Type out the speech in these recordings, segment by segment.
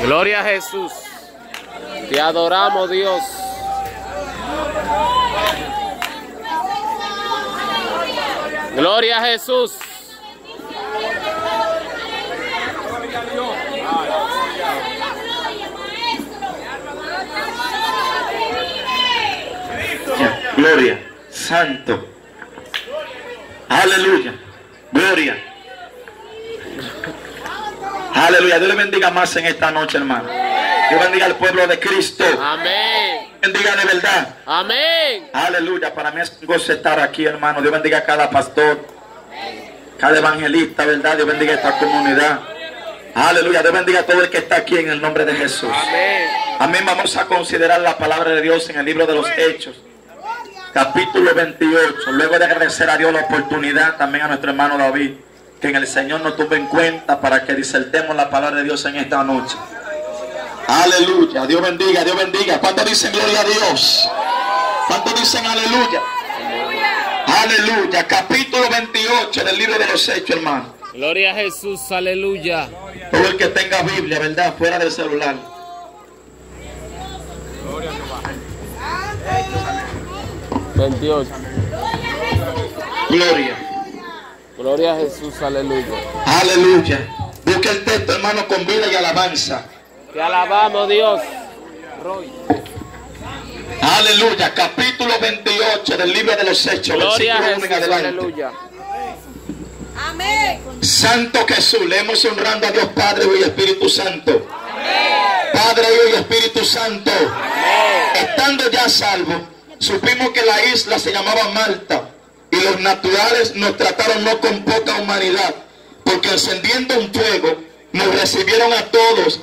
Gloria a Jesús. Te adoramos, Dios. Gloria a Jesús. Gloria, santo. Aleluya. Gloria. Aleluya. Dios le bendiga más en esta noche, hermano. Dios bendiga al pueblo de Cristo. Amén. Bendiga de verdad. Amén. Aleluya. Para mí es un gozo estar aquí, hermano. Dios bendiga a cada pastor, cada evangelista, ¿verdad? Dios bendiga a esta comunidad. Aleluya. Dios bendiga a todo el que está aquí en el nombre de Jesús. Amén. Amén. Vamos a considerar la palabra de Dios en el libro de los Hechos, capítulo 28. Luego de agradecer a Dios la oportunidad, también a nuestro hermano David, que en el Señor nos tuvo en cuenta para que disertemos la palabra de Dios en esta noche. Aleluya. Dios bendiga, Dios bendiga. ¿Cuántos dicen gloria a Dios? ¿Cuántos dicen aleluya? Aleluya. Capítulo 28 del libro de los Hechos, hermano. Gloria a Jesús, aleluya. Todo el que tenga Biblia, ¿verdad? Fuera del celular. 28. Gloria. Gloria a Jesús, aleluya. Aleluya. Busca el texto, hermano, con vida y alabanza. Te alabamos, Dios. Aleluya. Capítulo 28 del libro de los Hechos. Gloria a Versículo 1 en Jesús, adelante. aleluya. Amén. Santo Jesús, leemos honrando a Dios Padre, Hijo y Espíritu Santo. Padre, Hijo y Espíritu Santo. Estando ya salvos, supimos que la isla se llamaba Malta, y los naturales nos trataron no con poca humanidad, porque encendiendo un fuego, nos recibieron a todos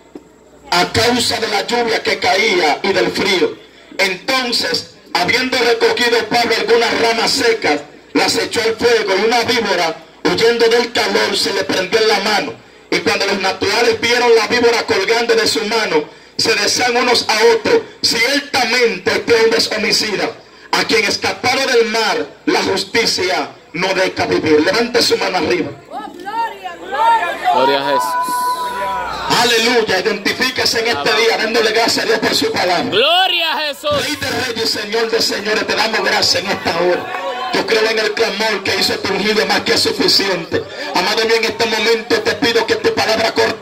a causa de la lluvia que caía y del frío. Entonces, habiendo recogido Pablo algunas ramas secas, las echó al fuego, y una víbora, huyendo del calor, se le prendió en la mano. Y cuando los naturales vieron la víbora colgando de su mano, se decían unos a otros: ciertamente este hombre es homicida, a quien escaparon del mar, la justicia no deja vivir. Levante su mano arriba. Oh, gloria, gloria. Gloria a Jesús. Aleluya. Identifíquese en este día dándole gracias a Dios por su palabra. Gloria a Jesús. Rey de reyes, Señor de señores, te damos gracias en esta hora. Yo creo en el clamor que hizo tu ungido, más que suficiente. Amado mío, en este momento te pido que tu palabra corra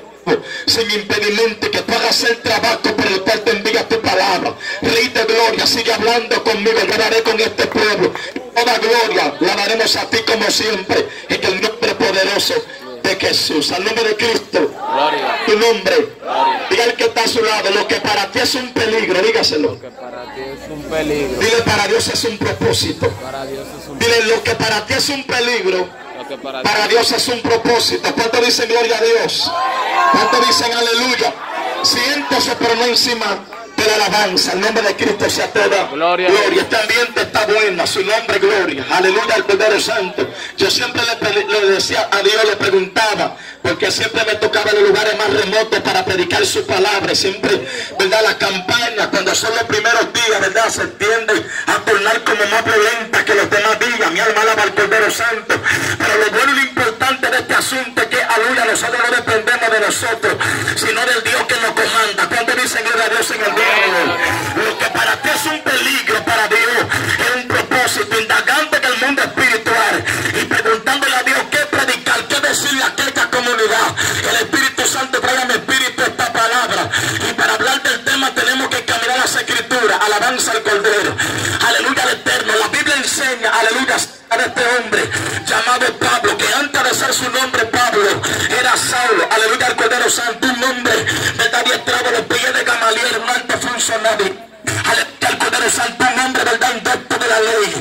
sin impedimento, que tú hagas el trabajo por el cual te envía tu palabra. Rey de gloria, sigue hablando conmigo. Yo haré con este pueblo. Toda gloria la daremos a ti como siempre, en el nombre poderoso de Jesús. Al nombre de Cristo. Gloria. Tu nombre. Diga al que está a su lado: lo que para ti es un peligro, dígaselo. Que para ti es un peligro. Dile: para Dios es un propósito. Para Dios es un Dile: lo que para ti es un peligro, lo que para Dios es un propósito. ¿Cuántos dicen gloria a Dios? ¿Cuántos dicen aleluya? Siéntese, pero no encima de la alabanza. El nombre de Cristo sea toda Gloria. Este ambiente está bueno, su nombre gloria. Aleluya al Cordero Santo. Yo siempre le decía a Dios, le preguntaba, porque siempre me tocaba en los lugares más remotos para predicar su palabra. Siempre, ¿verdad? La campaña, cuando son los primeros días, ¿verdad? Se tiende a tornar como más violenta que los demás días. Mi alma alaba al Cordero Santo. Pero lo bueno y lo importante de este asunto es que, aleluya, nosotros no dependemos de nosotros, sino del Dios que nos comanda. ¿Cuántos dicen gloria a Dios en el día de hoy? Lo que para ti es un peligro, para Dios es un propósito. Indagando en el mundo espiritual y preguntándole a Dios qué predicar, qué decirle a aquella comunidad. El Espíritu Santo trae a mi espíritu esta palabra, y para hablar del tema tenemos que caminar las Escrituras. Alabanza al Cordero, aleluya al Eterno. La Biblia enseña, aleluya, a este hombre llamado Pablo, que antes de ser su nombre Pablo era Saulo. Aleluya al Cordero Santo. Un nombre, verdad, adiestrado a los pies de Gamaliel, un alto funcionario. Aleluya al Cordero Santo. Un hombre, verdad, doctor de la ley.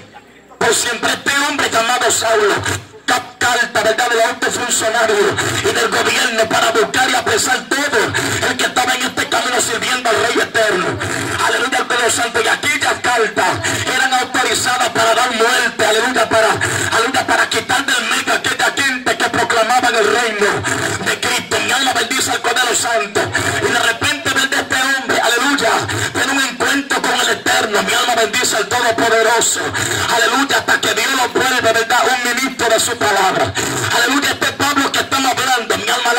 Por siempre este hombre llamado Saulo, carta, verdad, del alto funcionario y del gobierno, para buscar y apresar todo el que estaba en este camino sirviendo al Rey Eterno. Aleluya al Cordero Santo. Y aquellas cartas eran autorizadas para dar muerte, aleluya, para quitar del medio aquella gente que proclamaban el reino de Cristo. Mi alma bendice al Cordero Santo. Y de repente ver de este hombre, aleluya, tiene un encuentro con el Eterno. Mi alma bendice al Todopoderoso. Aleluya, hasta que Dios lo vuelve, verdad, un ministro de su palabra. Aleluya, este Pablo que estamos hablando, mi alma alaba al Eterno.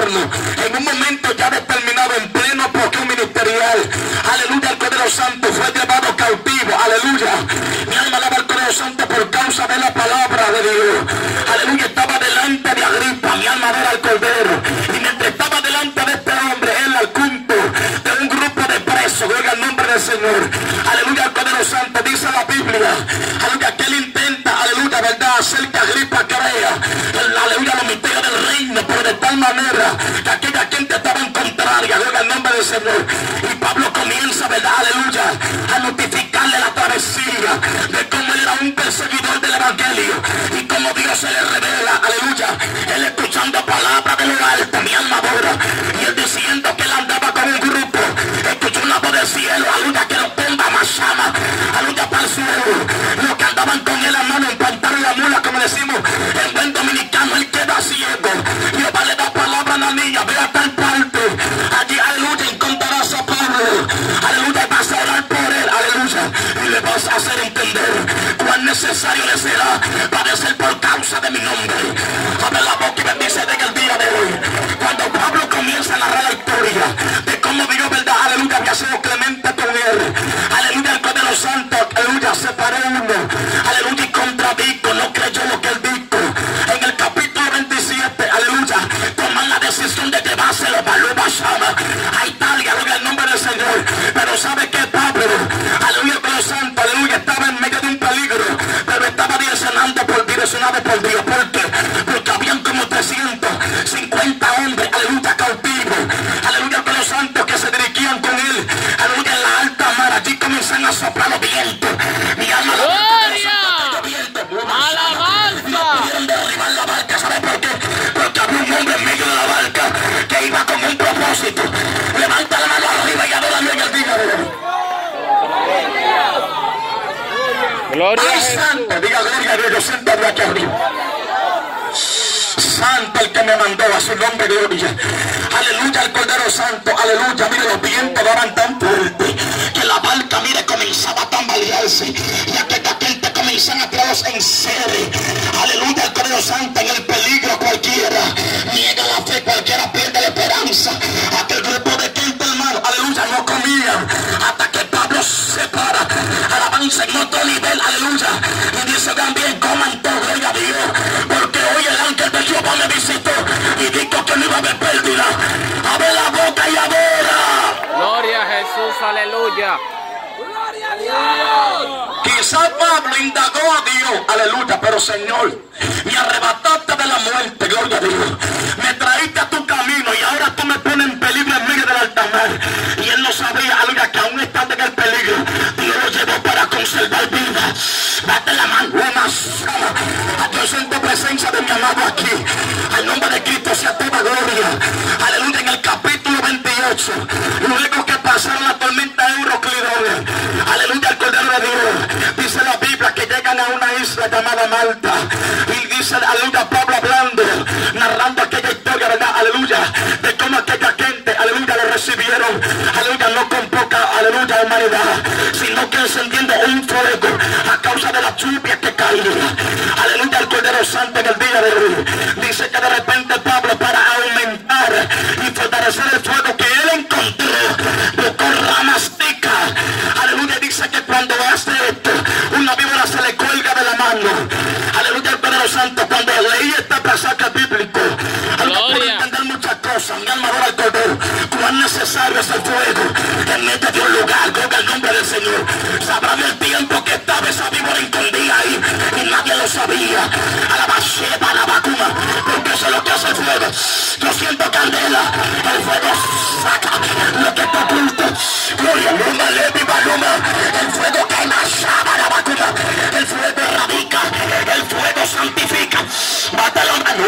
horno. En un momento ya determinado, en pleno porqueo ministerial, aleluya, el Cordero Santo fue llevado cautivo. Aleluya, mi alma alaba al Cordero Santo por causa de la palabra de Dios. Aleluya, estaba delante de Agripa, mi alma adora al Cordero. Y mientras estaba delante de este hombre, él al culto de un grupo de presos, oiga el nombre del Señor. Aleluya, el Cordero Santo, dice la Biblia, aleluya, que él intenta, aleluya, verdad, hacer que Agripa crea, aleluya, los misterios del reino, pero de tal manera que aquella gente estaba en contraria, oiga el nombre del Señor. Y Pablo comienza, verdad, aleluya, a notificarle la travesía de cómo él era un perseguidor del evangelio y cómo Dios se le revela, aleluya, él escuchando palabras de lo alto, mi alma adora, y él diciendo que él andaba con un grupo, escuchó una voz del cielo, aleluya, que lo tumba más llama, aleluya, para el suelo, los que andaban con él a mano en pantalón la mula, como decimos en buen dominicano, él queda ciego. Jehová le da palabra a la niña, ve a tal parte, allí, aleluya, encontrarás a Pablo, aleluya, vas a orar por él, aleluya, y le vas a hacer entender cuán necesario le será padecer por causa de mi nombre. Abre la boca y bendice en el día de hoy. Cuando Pablo comienza a narrar la historia de cómo Dios, verdad, aleluya, había sido clemente con él, aleluya, el Cordero Santo, aleluya, separó uno, aleluya, y contradijo, no creyó lo que él dijo. En el capítulo 27, aleluya, toman la decisión de llevárselo para Lubashama, a Italia, aleluya, el nombre del Señor. Pero sabe que Pablo, aleluya, el Cordero Santo, aleluya, estaba en medio de un peligro, pero estaba direccionado por Dios. ¿Por qué? Porque habían como 350 hombres, aleluya, cautivos, aleluya, el Cordero Santo, que se dirigían con él, aleluya, en la alta mar. Allí comienzan a soplar los vientos. Mi alma, ¡Gloria! ¡Alabanza! pudieron derribar la barca. ¿Sabe por qué? Porque había un hombre en medio de la barca que iba con un propósito. Levanta la mano arriba y adórame en el día de hoy. Gloria a ¡Ay, Jesús! santo! Diga gloria a Dios, yo siento de aquí arriba. Santo el que me mandó, a su nombre gloria. Aleluya, el Cordero Santo, aleluya. Mire, los vientos daban tan fuerte que la barca, mire, comenzaba a tambalearse y aquella gente comenzan a tirarlos en serie. Aleluya, el Cordero Santo, en el peligro cualquiera niega la fe, cualquiera pierde la esperanza. Aquel grupo de gente, hermano, aleluya, no comían hasta que Pablo se para, alabanza en otro nivel, aleluya, y dice también, coman todo, gloria a Dios, porque hoy el ángel de Jehová me visitó y dijo que no iba a haber pérdida. Abre la boca y adora. Gloria a Jesús, aleluya. Quizás Pablo indagó a Dios, aleluya, pero Señor, me arrebataste de la muerte, gloria a Dios, me traíste a tu camino y ahora tú me pones en peligro en medio del alta mar. Y él no sabía, aleluya, que aún estando en el peligro, Dios lo llevó para conservar vida. Date la mano, una sola. Dios, en tu presencia de mi amado aquí, al nombre de Cristo sea toda gloria. Aleluya, en el capítulo 28, luego que pasaron la tormenta de Euroclidón, aleluya, el Cordero de Dios, dice la Biblia que llegan a una isla llamada Malta, y dice, aleluya, Pablo hablando, narrando aquella historia, ¿verdad? Aleluya, de cómo aquella gente, aleluya, lo recibieron, aleluya, no con poca, aleluya, humanidad, sino que encendiendo un fuego a causa de la lluvia que caía. Aleluya, el Cordero Santo en el día de hoy dice que de repente Pablo, para aumentar y fortalecer el fuego que él encontró, buscó ramas secas. Aleluya, dice que cuando hace esto, una víbora se le cuelga de la mano. Aleluya, el Cordero Santo, cuando leí este pasaje bíblico, pude entender muchas cosas. Mi alma adora al Cordero. Cuán necesario es el fuego en medio de un lugar. Gloria al nombre del Señor. Sabrá el tiempo que estaba esa víbora escondida ahí y nadie lo sabía. A la bacheta, a la vacuna, porque eso es lo que hace el fuego. Yo siento candela, el fuego saca lo que está oculto. Gloria, luma, levi, baluma. El fuego quema, llama la vacuna. El fuego erradica, el fuego santifica. Mata la mano,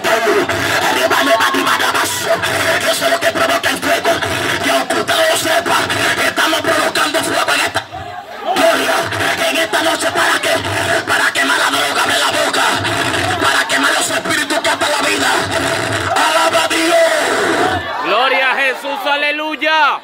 eso es lo que provoca el fuego. Y aunque usted no lo sepa, estamos provocando fuego en esta gloria, en esta noche. ¿Para qué? Para quemar la droga, abre la boca, para quemar los espíritus que atan la vida. Alaba a Dios. Gloria a Jesús, aleluya.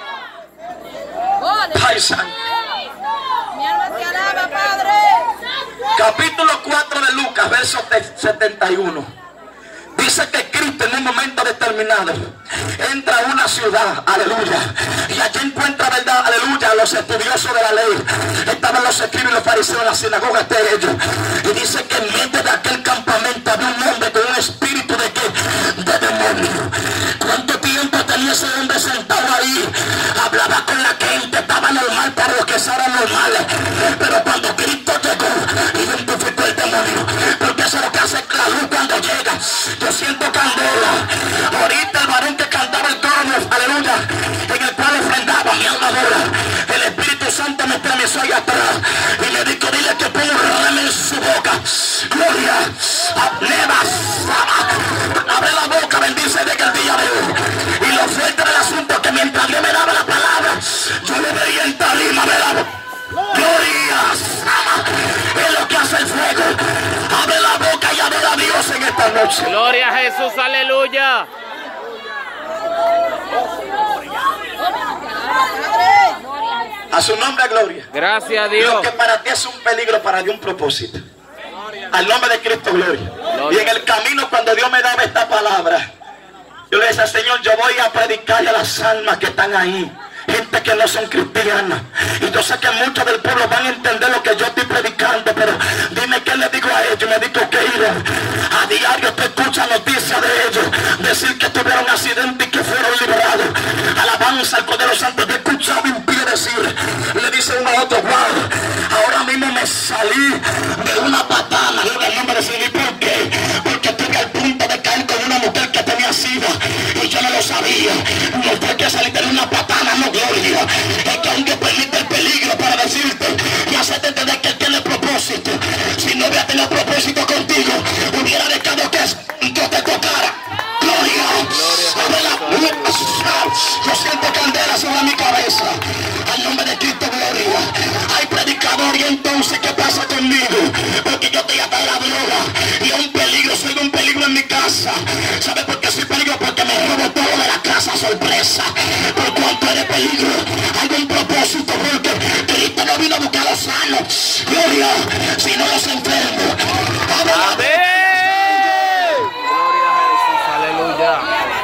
Ay, santo. Mi alma te alaba, Padre. Capítulo 4 de Lucas, verso 71. Dice Dice que Cristo en un momento determinado entra a una ciudad, aleluya, y allí encuentra, verdad, aleluya, a los estudiosos de la ley. Estaban los escribas y los fariseos en la sinagoga de ellos. Y dice que en medio de aquel campamento había un hombre con un espíritu de ¿qué? De demonio. ¿Cuánto tiempo tenía ese hombre sentado ahí? Hablaba con la gente, estaba normal para los que eran normales. Pero cuando Cristo llegó, identificó el demonio. Porque eso es lo que hace la luz cuando llega. Yo siento candela. Ahorita el varón que cantaba el coro, aleluya, en el cual ofrendaba mi alma adora. El Espíritu Santo me estremeció allá atrás y me dijo, dile que ponga un reme en su boca. Gloria a Nevas. Abre la boca, bendice de que el día de hoy. Y lo fuerte del asunto es que mientras Dios me daba la palabra, yo le veía en tarima, ¿verdad? Gloria, es lo que hace el fuego. Abre la boca y adora a Dios en esta noche. Gloria a Jesús, aleluya. A su nombre, gloria. Gracias a Dios. Lo que para ti es un peligro, para Dios un propósito. Al nombre de Cristo, gloria. Y en el camino, cuando Dios me daba esta palabra, yo le decía, Señor, yo voy a predicarle a las almas que están ahí. Gente que no son cristianas. Y yo sé que muchos del pueblo van a entender lo que yo estoy predicando. Pero dime qué le digo a ellos. Me digo que iban. A diario te escucha noticias de ellos. Decir que tuvieron accidente y que fueron liberados. Alabanza al Cordero Santo. Yo he escuchado impide decir. Le dice uno a otro, wow, ahora mismo me salí de una patana. Gloria al nombre de Dios. ¿Por qué? Porque estuve al punto de caer con una mujer que tenía sida. Y yo no lo sabía. No fue que salí de una patana, no, gloria. Es que aunque permite el peligro para decirte y hacerte entender que él tiene propósito. Si no hubiera tenido propósito contigo, hubiera dejado que yo te tocara. Gloria. Yo siento candela sobre mi cabeza. Al nombre de Cristo, gloria. Hay predicador y entonces ¿qué pasa conmigo? Porque yo estoy hasta la droga y es un peligro, soy un peligro en mi casa. ¿Sabe por qué soy peligro? Porque me robo todo de la casa sorpresa. Por cuanto eres peligro, hay un propósito, porque Cristo no vino a buscar a los sanos, gloria, sino a los enfermos. Amén. Gloria a Jesús, aleluya.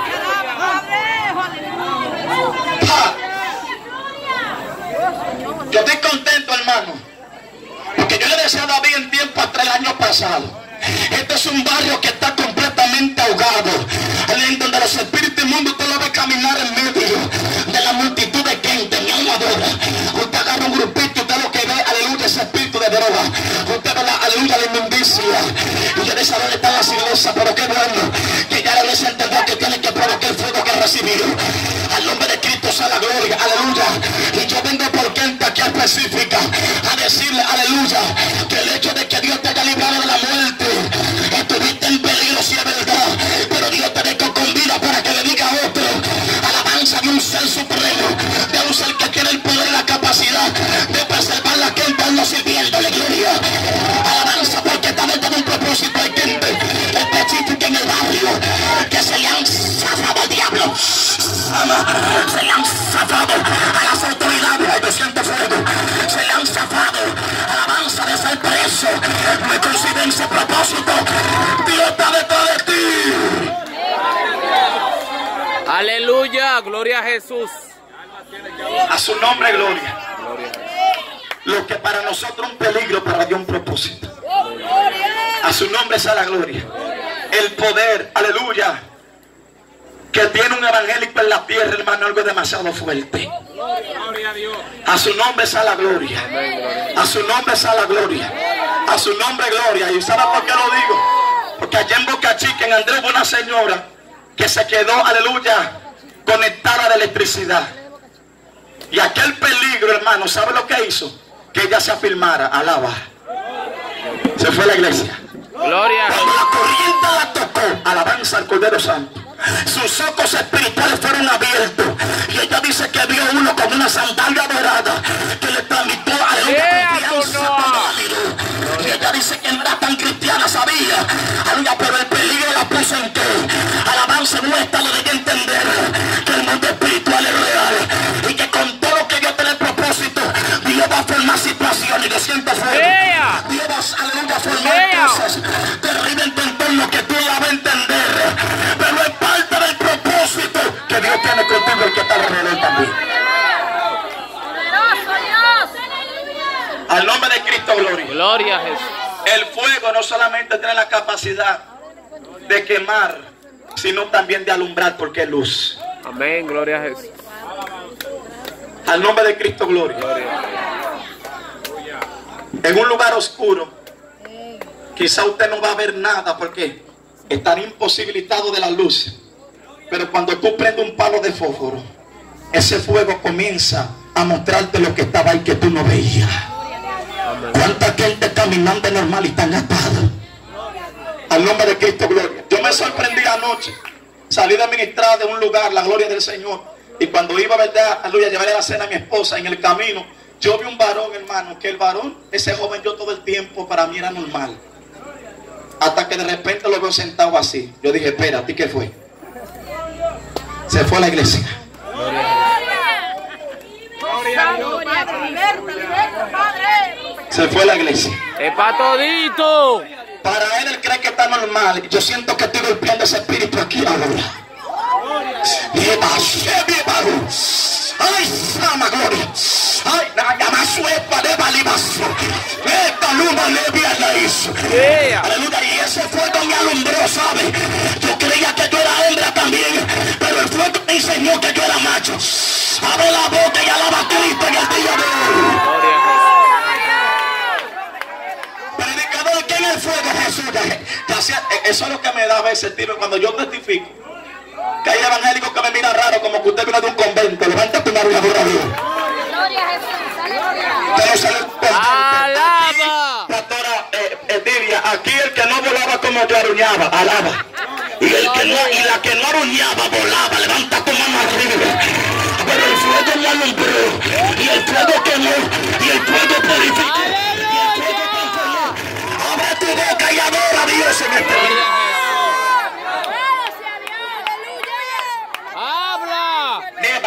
Yo estoy contento, hermano, porque yo le decía a David en tiempo atrás el año pasado. Este es un barrio que está completamente ahogado, en donde los espíritus inmundos usted lo ve caminar en medio de la multitud de gente. Mi alma adora. Usted agarra un grupito, usted lo que ve, aleluya, ese espíritu de droga. Usted ve, aleluya, la inmundicia. Y yo decía, ¿dónde están las iglesias? Pero qué bueno que ya la iglesia entendió que tiene que provocar el fuego que ha recibido. Al nombre de Cristo sea la gloria, aleluya. Y yo vengo por gente aquí específica a decirle, aleluya, que el hecho de que Dios te haya librado de la muerte, estuviste en peligro, si es verdad, pero Dios te dejó con vida para que le diga a otro, alabanza de un ser supremo, de un ser que tiene el poder y la capacidad de preservar la gente a uno sirviéndole, gloria. Alabanza, porque está dentro de un propósito. Hay gente específica en el barrio que se le han zafado al diablo, se le han zafado a las autoridades. Ay, yo siento fuego. Se le han zafado, alabanza, de ser preso. No hay coincidencia, propósito. Dios está detrás de ti. Aleluya, gloria a Jesús. A su nombre, gloria. Lo que para nosotros es un peligro, para Dios un propósito. A su nombre sea la gloria. El poder, aleluya, que tiene un evangélico en la tierra, hermano, algo demasiado fuerte. A su nombre sea la gloria. A su nombre sea la gloria. A su nombre, gloria. ¿Y sabe por qué lo digo? Porque allá en Boca Chica, en Andrés, hubo una señora que se quedó, aleluya, conectada de electricidad. Y aquel peligro, hermano, ¿sabe lo que hizo? Que ella se afirmara, alaba. Se fue a la iglesia. Gloria. Cuando la corriente la tocó, alabanza al Cordero Santo, sus ojos espirituales fueron abiertos. Y ella dice que vio uno con una sandalia dorada que le transmitió aleluya confianza cuando la miró. Y ella dice que no era tan cristiana, sabía, aleluya, pero el peligro la puso en que alabanza nuestra le debe entender que el mundo espiritual es real y que con todo lo que Dios tiene el propósito, Dios va a formar situaciones. Y yo siento fuego. Dios va, aleluya, a formar cosas terribles en tu entorno que tú la vas a entender. Gloria a Jesús. El fuego no solamente tiene la capacidad de quemar, sino también de alumbrar, porque es luz. Amén, gloria a Jesús. Al nombre de Cristo, gloria. En un lugar oscuro, quizá usted no va a ver nada porque estará imposibilitado de la luz. Pero cuando tú prendes un palo de fósforo, ese fuego comienza a mostrarte lo que estaba ahí que tú no veías. ¿Cuánta gente caminando normal y están atados? Al nombre de Cristo, gloria. Yo me sorprendí anoche. Salí de ministrar de un lugar, la gloria del Señor. Y cuando iba, ¿verdad? Aleluya, a llevarle la cena a mi esposa en el camino, yo vi un varón, hermano, que el varón, ese joven, yo todo el tiempo para mí era normal. Hasta que de repente lo veo sentado así. Yo dije, espera, ¿a ti qué fue? Se fue a la iglesia. Se fue a la iglesia. ¡Es para todito! Para él cree que está normal. Yo siento que estoy golpeando ese espíritu aquí ahora. Ay, sama gloria. Ay, nada más suelta de balibazo. Esta luna le la hizo. Aleluya, y ese fuego me alumbró, ¿sabe? Yo creía que yo era hembra también, pero el fuego me enseñó que yo era macho. Abre la boca y alaba a Cristo en el día de hoy. Gloria a Jesús. Predicador, ¿quién es el fuego? Jesús. Eso es lo que me da a veces, tío, cuando yo testifico. Que hay evangélicos que me miran raro, como que usted viene de un convento. Levanta tu mano y adora a Dios. Gloria a Jesús. ¡Alaba! Pastora Divia, aquí el que no volaba como yo aruñaba, alaba. Y la que no aruñaba volaba. Levanta tu mano arriba. Pero el fuego me alumbró. Y el fuego quemó. Y el fuego purificó. Y el fuego transformó. Abre tu boca y adora a Dios en este día. ¡Habla!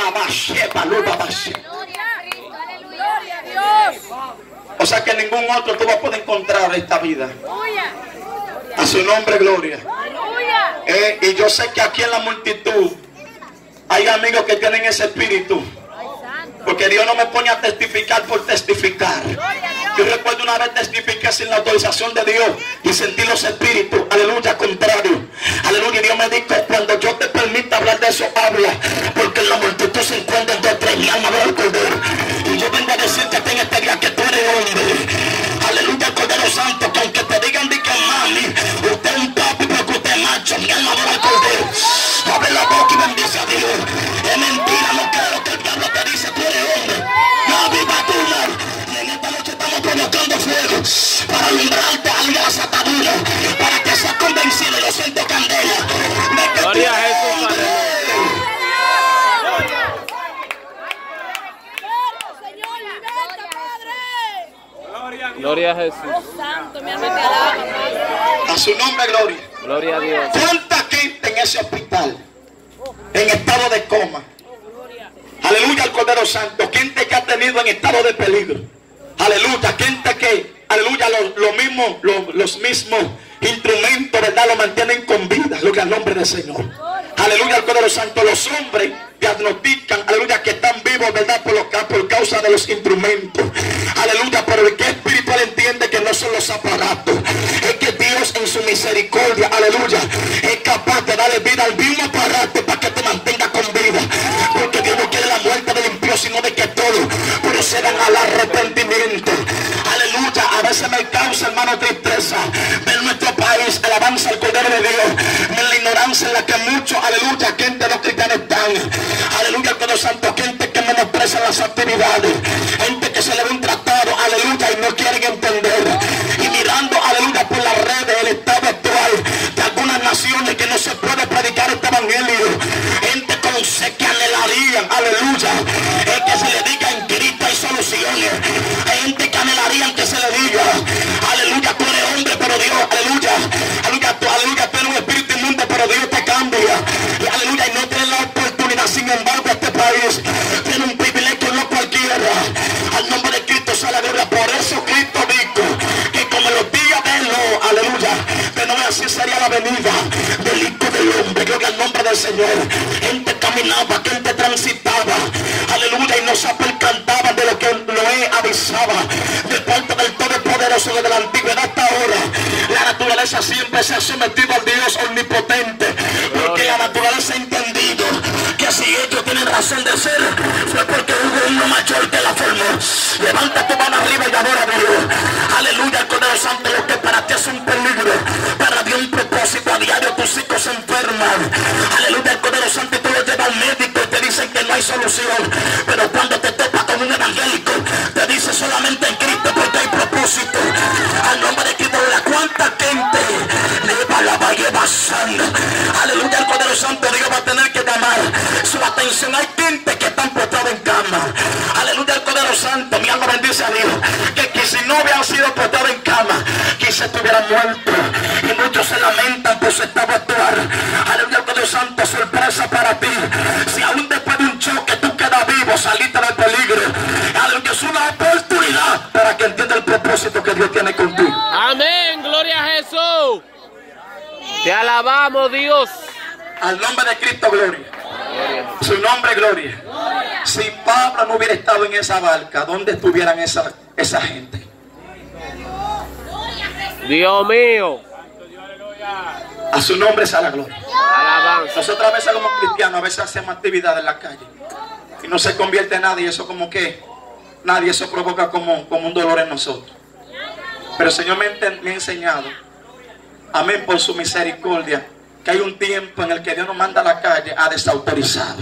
Gloria a Dios. O sea que ningún otro tú vas a poder encontrar esta vida. A su nombre, gloria. Y yo sé que aquí en la multitud hay amigos que tienen ese espíritu. Porque Dios no me pone a testificar por testificar. Yo recuerdo una vez testifiqué sin la autorización de Dios y sentí los espíritus, aleluya, contrario. Aleluya, Dios me dijo, cuando yo te permita hablar de eso, habla. Porque en la multitud se encuentran dos, tres, mi alma va al Cordero. Y yo vengo a decirte en este día que tú eres hombre. Aleluya, el Cordero Santo, que aunque te digan de que mami, usted es un papi, pero que usted es macho, mi alma va al Cordero. Abre la boca y bendice a Dios. Es mentira, no creo que el diablo te dice, tú eres hombre. No, viva tu mal. Y en esta noche estamos provocando fuego para alumbrarte a las ataduras, para que seas convencido. Yo siento candela de que Gloria tú a eres Jesús, hombre. Gloria a Jesús. Santo, mi alma te alaba, Padre. A su nombre, gloria. Gloria a Dios. ¿Cuánta gente en ese hospital en estado de coma? Aleluya al Cordero Santo. Gente que ha tenido en estado de peligro. Aleluya. Gente que, aleluya, los mismos instrumentos, ¿verdad? Lo mantienen con vida. Gloria al nombre del Señor. Aleluya al Cordero Santo. Los hombres diagnostican, aleluya, que están vivos, ¿verdad? Por causa de los instrumentos. Aleluya, pero el que es espiritual entiende que no son los aparatos. Es que Dios en su misericordia, aleluya, es capaz de darle vida al mismo aparato para que te mantenga con vida. Porque Dios no quiere la muerte del impío, sino de que todos procedan al arrepentimiento. Aleluya, a veces me causa, hermano, tristeza ver nuestro país, alabanza al Cordero de Dios, en la ignorancia en la que muchos, aleluya, gente no cristiana están. Aleluya, Cordero Santo, gente que menosprecia las actividades, gente que se le ve un tratado, aleluya, y no quieren entender. Y mirando, aleluya, por las redes, el estado actual de algunas naciones que no se puede predicar este evangelio. Gente con sé que anhelarían, aleluya, es que se le diga en Cristo hay soluciones. Hay gente que anhelarían que se le diga, aleluya, tú eres hombre, pero Dios, aleluya, aleluya, tú eres un espíritu inmundo, pero Dios te cambia. Y aleluya, y no tienes la oportunidad. Sin embargo, este país tiene un privilegio no cualquiera. Al nombre de Cristo sea la gloria. Por eso Cristo dijo que como en los días de Lot, aleluya, que no así sería la venida del Hijo del Hombre. Gloria al nombre del Señor. Gente caminaba, gente transitaba, aleluya, y no se percantaba de lo que Noé avisaba de parte del Todopoderoso, de siempre se ha sometido al Dios omnipotente. Porque la naturaleza ha entendido que si ellos tienen razón de ser, fue porque hubo uno mayor que la formó. Levanta tu mano arriba y adora a Dios. Aleluya, el Cordero Santo. Lo que para ti es un peligro, para Dios un propósito. A diario tus hijos se enferman. Aleluya, el Cordero Santo. Y tú lo llevas al médico y te dicen que no hay solución. Pero cuando te topas con un evangélico, te dice solamente en Cristo, porque hay propósito. Al nombre de Cristo, ¿cuánta gente le va la valle pasando? Aleluya, el Cordero Santo. Dios va a tener que llamar su atención. Hay gente que están postrados en cama. Aleluya, el Cordero Santo. Mi alma bendice a Dios. Que si no hubieran sido postrados en cama, quizás estuvieran muertos. Y muchos se lamentan por su estado actual. Aleluya, el Cordero Santo. Sorpresa para ti. Si aún después de un choque tú quedas vivo, saliste del peligro. Aleluya, es una oportunidad para que entienda el propósito que Dios tiene contigo. Amén, gloria a Jesús. Te alabamos, Dios. Al nombre de Cristo, gloria. Su nombre, gloria. Si Pablo no hubiera estado en esa barca, ¿dónde estuvieran esa gente? Dios mío. A su nombre sea la gloria. Alabanza. Nosotros a veces como cristianos, a veces hacemos actividades en la calle y no se convierte en nadie. Eso como que nadie, eso provoca como un dolor en nosotros. Pero el Señor me ha enseñado, amén, por su misericordia, que hay un tiempo en el que Dios nos manda a la calle a desautorizar.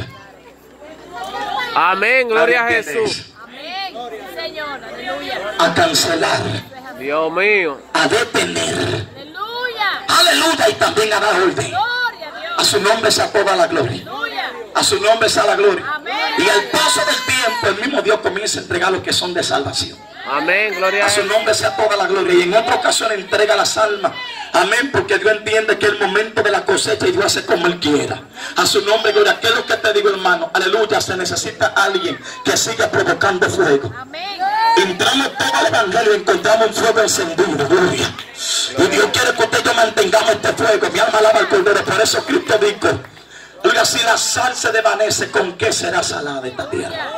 Amén, gloria a Jesús. Amén. Señor, aleluya. A cancelar, Dios mío. a detener, Aleluya. aleluya, y también a dar orden. Gloria a Dios. A su nombre sea toda la gloria. Aleluya. A su nombre sea la gloria. Amén. Y al paso del tiempo, el mismo Dios comienza a entregar los que son de salvación. Amén, gloria a A su Jesús. nombre sea toda la gloria. Y en otra ocasión entrega las almas. Amén, porque Dios entiende que es el momento de la cosecha y Dios hace como Él quiera. A su nombre, gloria. ¿Qué es lo que te digo, hermano? Aleluya, se necesita alguien que siga provocando fuego. Amén. Entramos todo el evangelio y encontramos un fuego encendido, gloria. Y Dios quiere que usted y yo mantengamos este fuego. Mi alma alaba al Cordero. Por eso Cristo dijo, oiga, si la sal se desvanece, ¿con qué será salada esta tierra?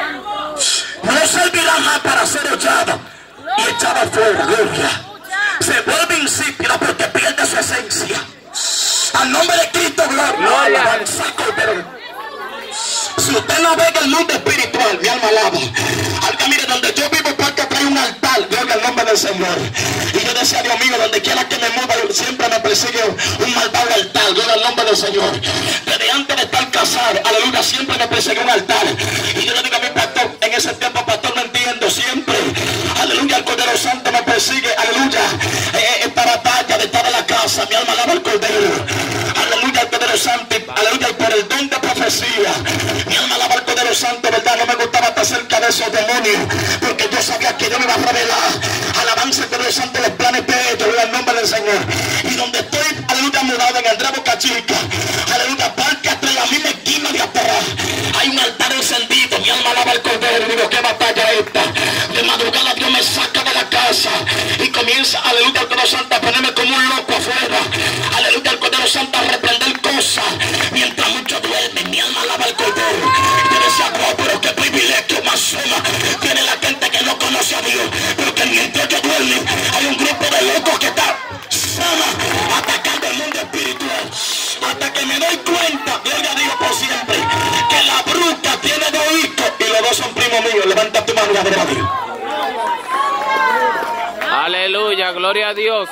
No servirá más para ser hollada y echada fuera, gloria. Se vuelve insípida porque pierde su esencia. Al nombre de Cristo, gloria. Alabanza, Cordero. Si usted no ve el mundo espiritual, mi alma alaba. Alga, mire, donde yo vivo, porque trae un altar, gloria al nombre del Señor. Y yo decía, Dios mío, donde quiera que me mueva, siempre me persigue un malvado altar, gloria al nombre del Señor. Desde antes de estar casado, aleluya, siempre me persigue un altar. Y yo le digo a mi pastor, en ese tiempo, pastor, no entiendo, siempre, aleluya, el Cordero Santo me persigue, aleluya, esta batalla de toda la casa, mi alma alaba al Cordero. Aleluya, el Cordero Santo, aleluya, y por el don de profecía, mi alma alaba al Cordero Santo, verdad, no me gustaba estar cerca de esos demonios, porque yo sabía que Dios me iba a revelar, alabanza al Cordero Santo, los planes de ellos, gloria al nombre del Señor. Y donde estoy, aleluya, mudado en Andrés Boca Chica, aleluya, parque hasta la misma esquina de atrás, hay un altar encendido, mi alma alaba al Cordero. Digo, qué batalla esta. De madrugada Dios me saca de la casa y comienza, aleluya, el Cordero Santo a ponerme como un loco afuera, aleluya, el Cordero Santo a reprender cosas mientras muchos duermen. Mi alma alaba al Cordero. Yo decía, wow, pero qué privilegio más suma tiene la gente que no conoce a Dios, porque mientras ellos duermen hay un grupo de locos que está sama atacando el mundo espiritual, hasta que me doy cuenta, gloria a Dios por siempre, que la bruja tiene dos hijos y los dos son primos míos. Levanta tu mano y adora a Dios. Aleluya, gloria a Dios.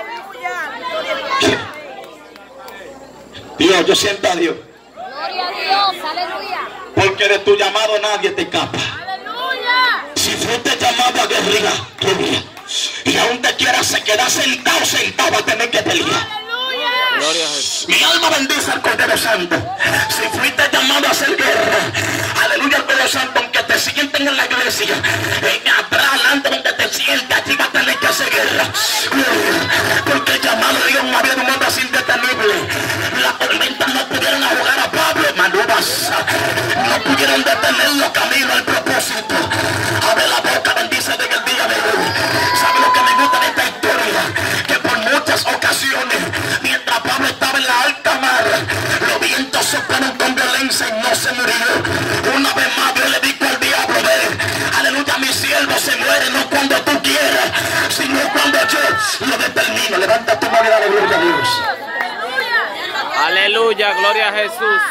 Dios, yo siento a Dios, Gloria a Dios. Aleluya. porque de tu llamado nadie te escapa. Aleluya. Si fuiste llamado a guerrilla, guerrilla, y aún te quieras se queda sentado, va a tener que pelear. Aleluya. Gloria a Jesús. Mi alma bendice al Cordero Santo. Si fuiste llamado a hacer guerra, aleluya al Cordero Santo, aunque te sienten en la iglesia, atrás, adelante, donde te sientas, allí vas a tener que hacer guerra. Porque el llamado de Dios había de un mundo así indetenible. Las tormentas no pudieron ahogar a Pablo, Manubas. No pudieron detenerlo camino al propósito. Abre la boca, bendice desde el día de hoy. ¿Sabe lo que me gusta de esta historia? Que por muchas ocasiones, mientras Pablo estaba en la alta mar, los vientos soplaron con violencia y no se murió. Una vez más Dios le dijo al diablo, ve, aleluya, mi siervo se muere no cuando tú quieras, sino cuando yo lo determino. Levanta tu mano. mano y dale gloria a Dios. Aleluya, gloria a Jesús.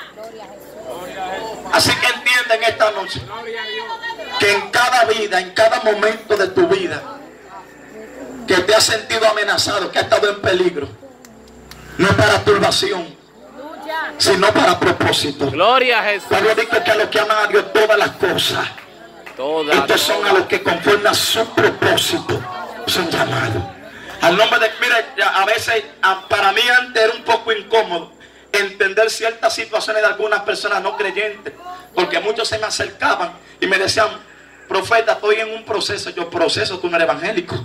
Así que entienden esta noche que en cada vida, en cada momento de tu vida que te has sentido amenazado, que has estado en peligro, no es para turbación, sino para propósito. Gloria a Jesús. Pablo dice que a los que aman a Dios todas las cosas, estos son a los que conforme a su propósito son llamados. Al nombre de, mire, a veces para mí antes era un poco incómodo entender ciertas situaciones de algunas personas no creyentes, porque muchos se me acercaban y me decían: profeta, estoy en un proceso. Yo, proceso, tú no eres evangélico.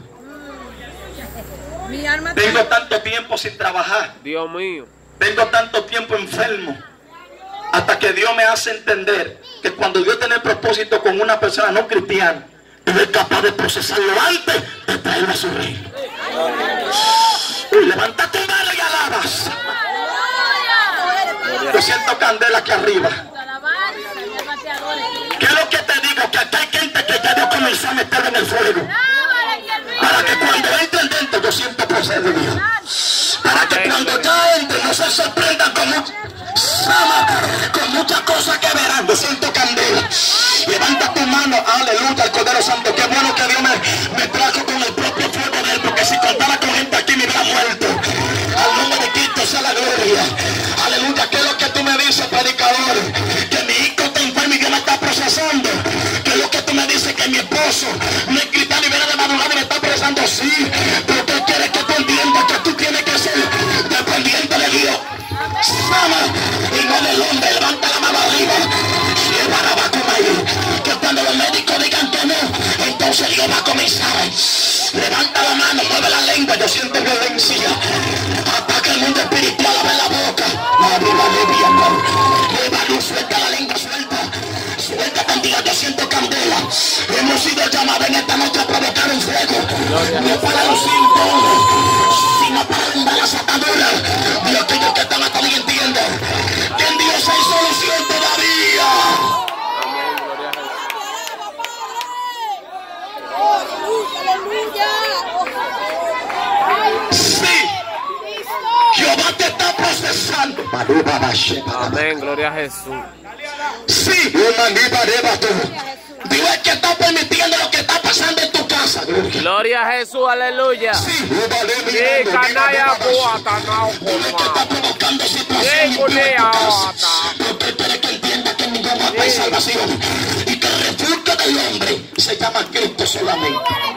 Tengo tanto tiempo sin trabajar. Dios mío. Tengo tanto tiempo enfermo. Hasta que Dios me hace entender que cuando Dios tiene propósito con una persona no cristiana, Él es capaz de procesarlo antes de traerlo a su reino. Levanta tu mano y alabas. Yo siento candela aquí arriba. ¿Qué es lo que te digo? Que acá hay gente que ya Dios comenzó a meter en el fuego. Para que cuando entren dentro yo siento poder de Dios. Para que cuando ya entren no se sorprendan con muchas cosas que verán. Yo siento candela. Levanta tu mano, aleluya, al Cordero Santo. Qué bueno que Dios me trajo con el propio fuego de Él, porque si contara con gente aquí me hubiera muerto. Al nombre de Cristo sea la gloria. Aleluya. ¿Qué es lo que tú me dices, predicador? Que mi hijo está enfermo y Dios me está procesando. ¿Qué es lo que tú me dices? Que mi esposo no es cristiano y viene de madrugada y me está procesando. Sí, pero tú quieres que tú entiendas que tú tienes que ser dependiente de Dios. Sama y no del hombre. Levanta la mano arriba. Que cuando los médicos digan que no, entonces Dios va a comenzar. Levanta la mano, mueve la lengua. Yo siento violencia. Ataca el mundo espiritual, abre la boca. Suelta la lengua, suelta. Suelta también. Yo siento candela. Hemos sido llamados en esta noche a provocar un fuego. No para los síntomas, sino para hundar las ataduras. Dios, aquellos que están hasta ahí entienden que en Dios hay solución todavía. Sí, Jehová te está procesando. Amén, gloria a Jesús. Sí, Dios es que está permitiendo lo que está pasando en tu casa. Gloria a Jesús, aleluya. Sí, Canaya Guatanao. Dios es que está provocando situaciones en tu casa. Porque tú eres que entienda que ningún mapa hay salvación y que el refugio del hombre se llama Cristo solamente.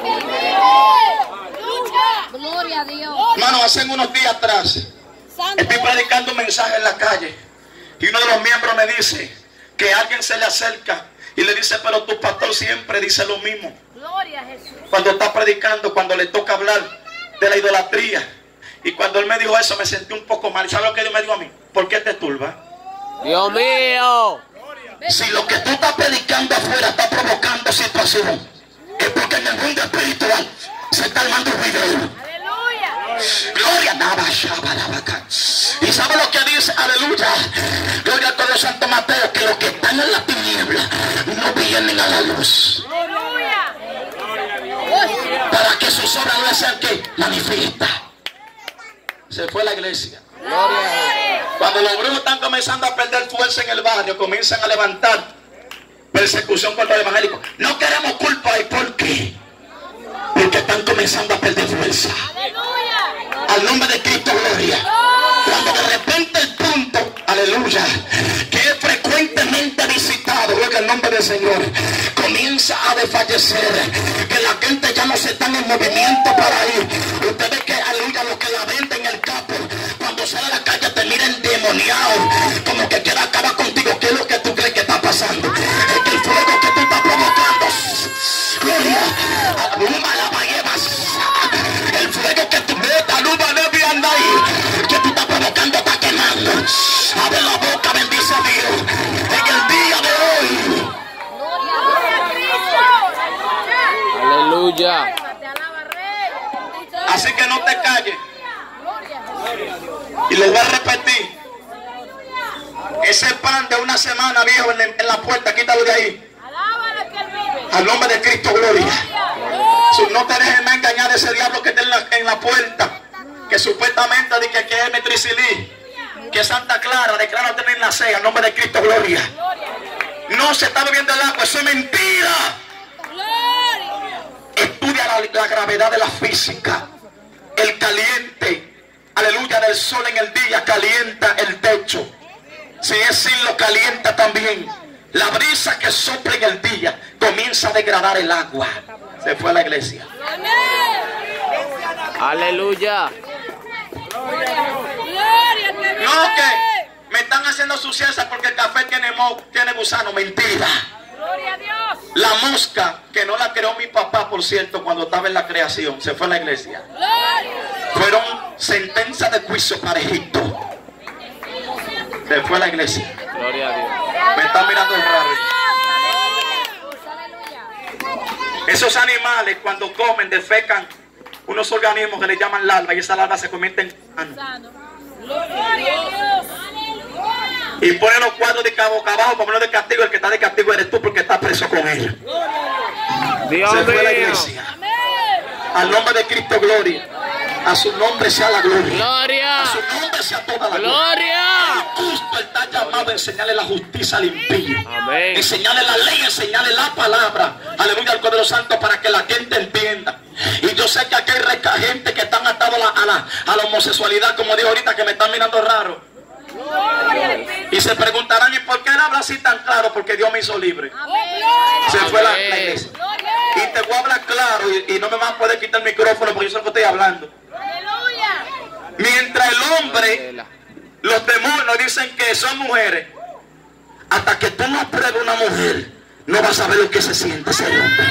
Gloria a Dios. Hermano, hace unos días atrás estoy predicando un mensaje en la calle y uno de los miembros me dice que alguien se le acerca y le dice: pero tu pastor siempre dice lo mismo. Gloria a Jesús. Cuando está predicando, cuando le toca hablar de la idolatría. Y cuando él me dijo eso, me sentí un poco mal. ¿Sabes lo que Dios me dijo a mí? ¿Por qué te turba? Dios mío. Si lo que tú estás predicando afuera está provocando situación, es porque en el mundo espiritual se está armando un video. Gloria, y sabe lo que dice, aleluya, gloria al Cordero Santo Mateo, que los que están en la tiniebla no vienen a la luz, para que sus obras no sean que manifiestas. Se fue la iglesia. Cuando los brujos están comenzando a perder fuerza en el barrio, comienzan a levantar persecución contra el evangélico. No queremos culpa. ¿Y por qué? Porque están comenzando a perder fuerza. Al nombre de Cristo, gloria. Cuando de repente el punto, aleluya, que es frecuentemente visitado, gloria al nombre del Señor, comienza a desfallecer, que la gente ya no se están en movimiento para ir. Ustedes que, aleluya, los que la venden en el campo, cuando sale a la calle te miran endemoniado, como que quiere acabar contigo. ¿Qué es lo que tú crees que está pasando? Es que el fuego que tú estás provocando, gloria, el fuego que tú metas, que tú estás provocando, está quemando. Abre la boca, bendice a Dios en el día de hoy. Aleluya. Así que no te calles. Y les voy a repetir: ese pan de una semana viejo en la puerta, quítalo de ahí. Al nombre de Cristo, gloria. No te dejes engañar de ese diablo que está en la puerta. que supuestamente dice que es Metricilí, que Santa Clara declara tener la sed, al nombre de Cristo, gloria. No se está bebiendo el agua, eso es mentira. Estudia la gravedad de la física. El caliente, aleluya, del sol en el día calienta el techo. Si es sin lo calienta también. La brisa que sopla en el día comienza a degradar el agua. Se fue a la iglesia. Aleluya. No, que me están haciendo suciedad porque el café tiene gusano. Mentira. Gloria a Dios. La mosca, que no la creó mi papá, por cierto, cuando estaba en la creación, se fue a la iglesia. Fueron sentencias de juicio para Egipto. Se fue a la iglesia. Gloria a Dios. Me están mirando raro. Esos animales, cuando comen, defecan unos organismos que le llaman larvas, y esas larvas se convierten en sanos. Y ponen los cuadros de boca abajo para poner de castigo. El que está de castigo eres tú, porque estás preso con ellos. Dios Se fue a la mío. iglesia. Al nombre de Cristo, gloria. A su nombre sea la gloria. Gloria. A su nombre sea toda la gloria. Gloria. El justo está llamado a enseñarle la justicia al impío. Amén. Enseñarle la ley, enseñarle la palabra. Aleluya, al Cordero Santo, para que la gente entienda. Y yo sé que aquí hay gente que están atados a la homosexualidad, como dijo ahorita, que me están mirando raro. Y se preguntarán, ¿y por qué él habla así tan claro? Porque Dios me hizo libre. Se fue la iglesia. Y te voy a hablar claro, y no me van a poder quitar el micrófono porque yo sé lo que estoy hablando. Mientras el hombre, los demonios dicen que son mujeres, hasta que tú no pruebes una mujer, no vas a saber lo que se siente ser hombre.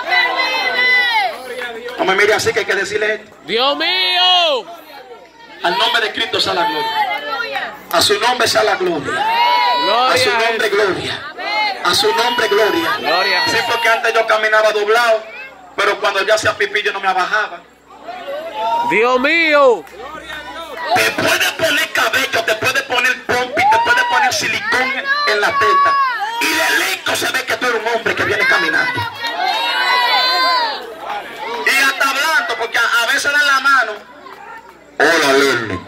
No me mire así, que hay que decirle esto. Dios mío. Al nombre de Cristo sea la gloria. A su nombre sea la gloria. A su Gloria. nombre gloria. A su nombre gloria. Gloria. Sí, porque antes yo caminaba doblado, pero cuando ya hacía pipí yo no me abajaba. Dios mío. Te puedes poner cabello, te puedes poner pompi, te puedes poner silicón en la teta, y de lejos se ve que tú eres un hombre que viene caminando. Y hasta hablando, porque a veces dan la mano. Hola, Lenny.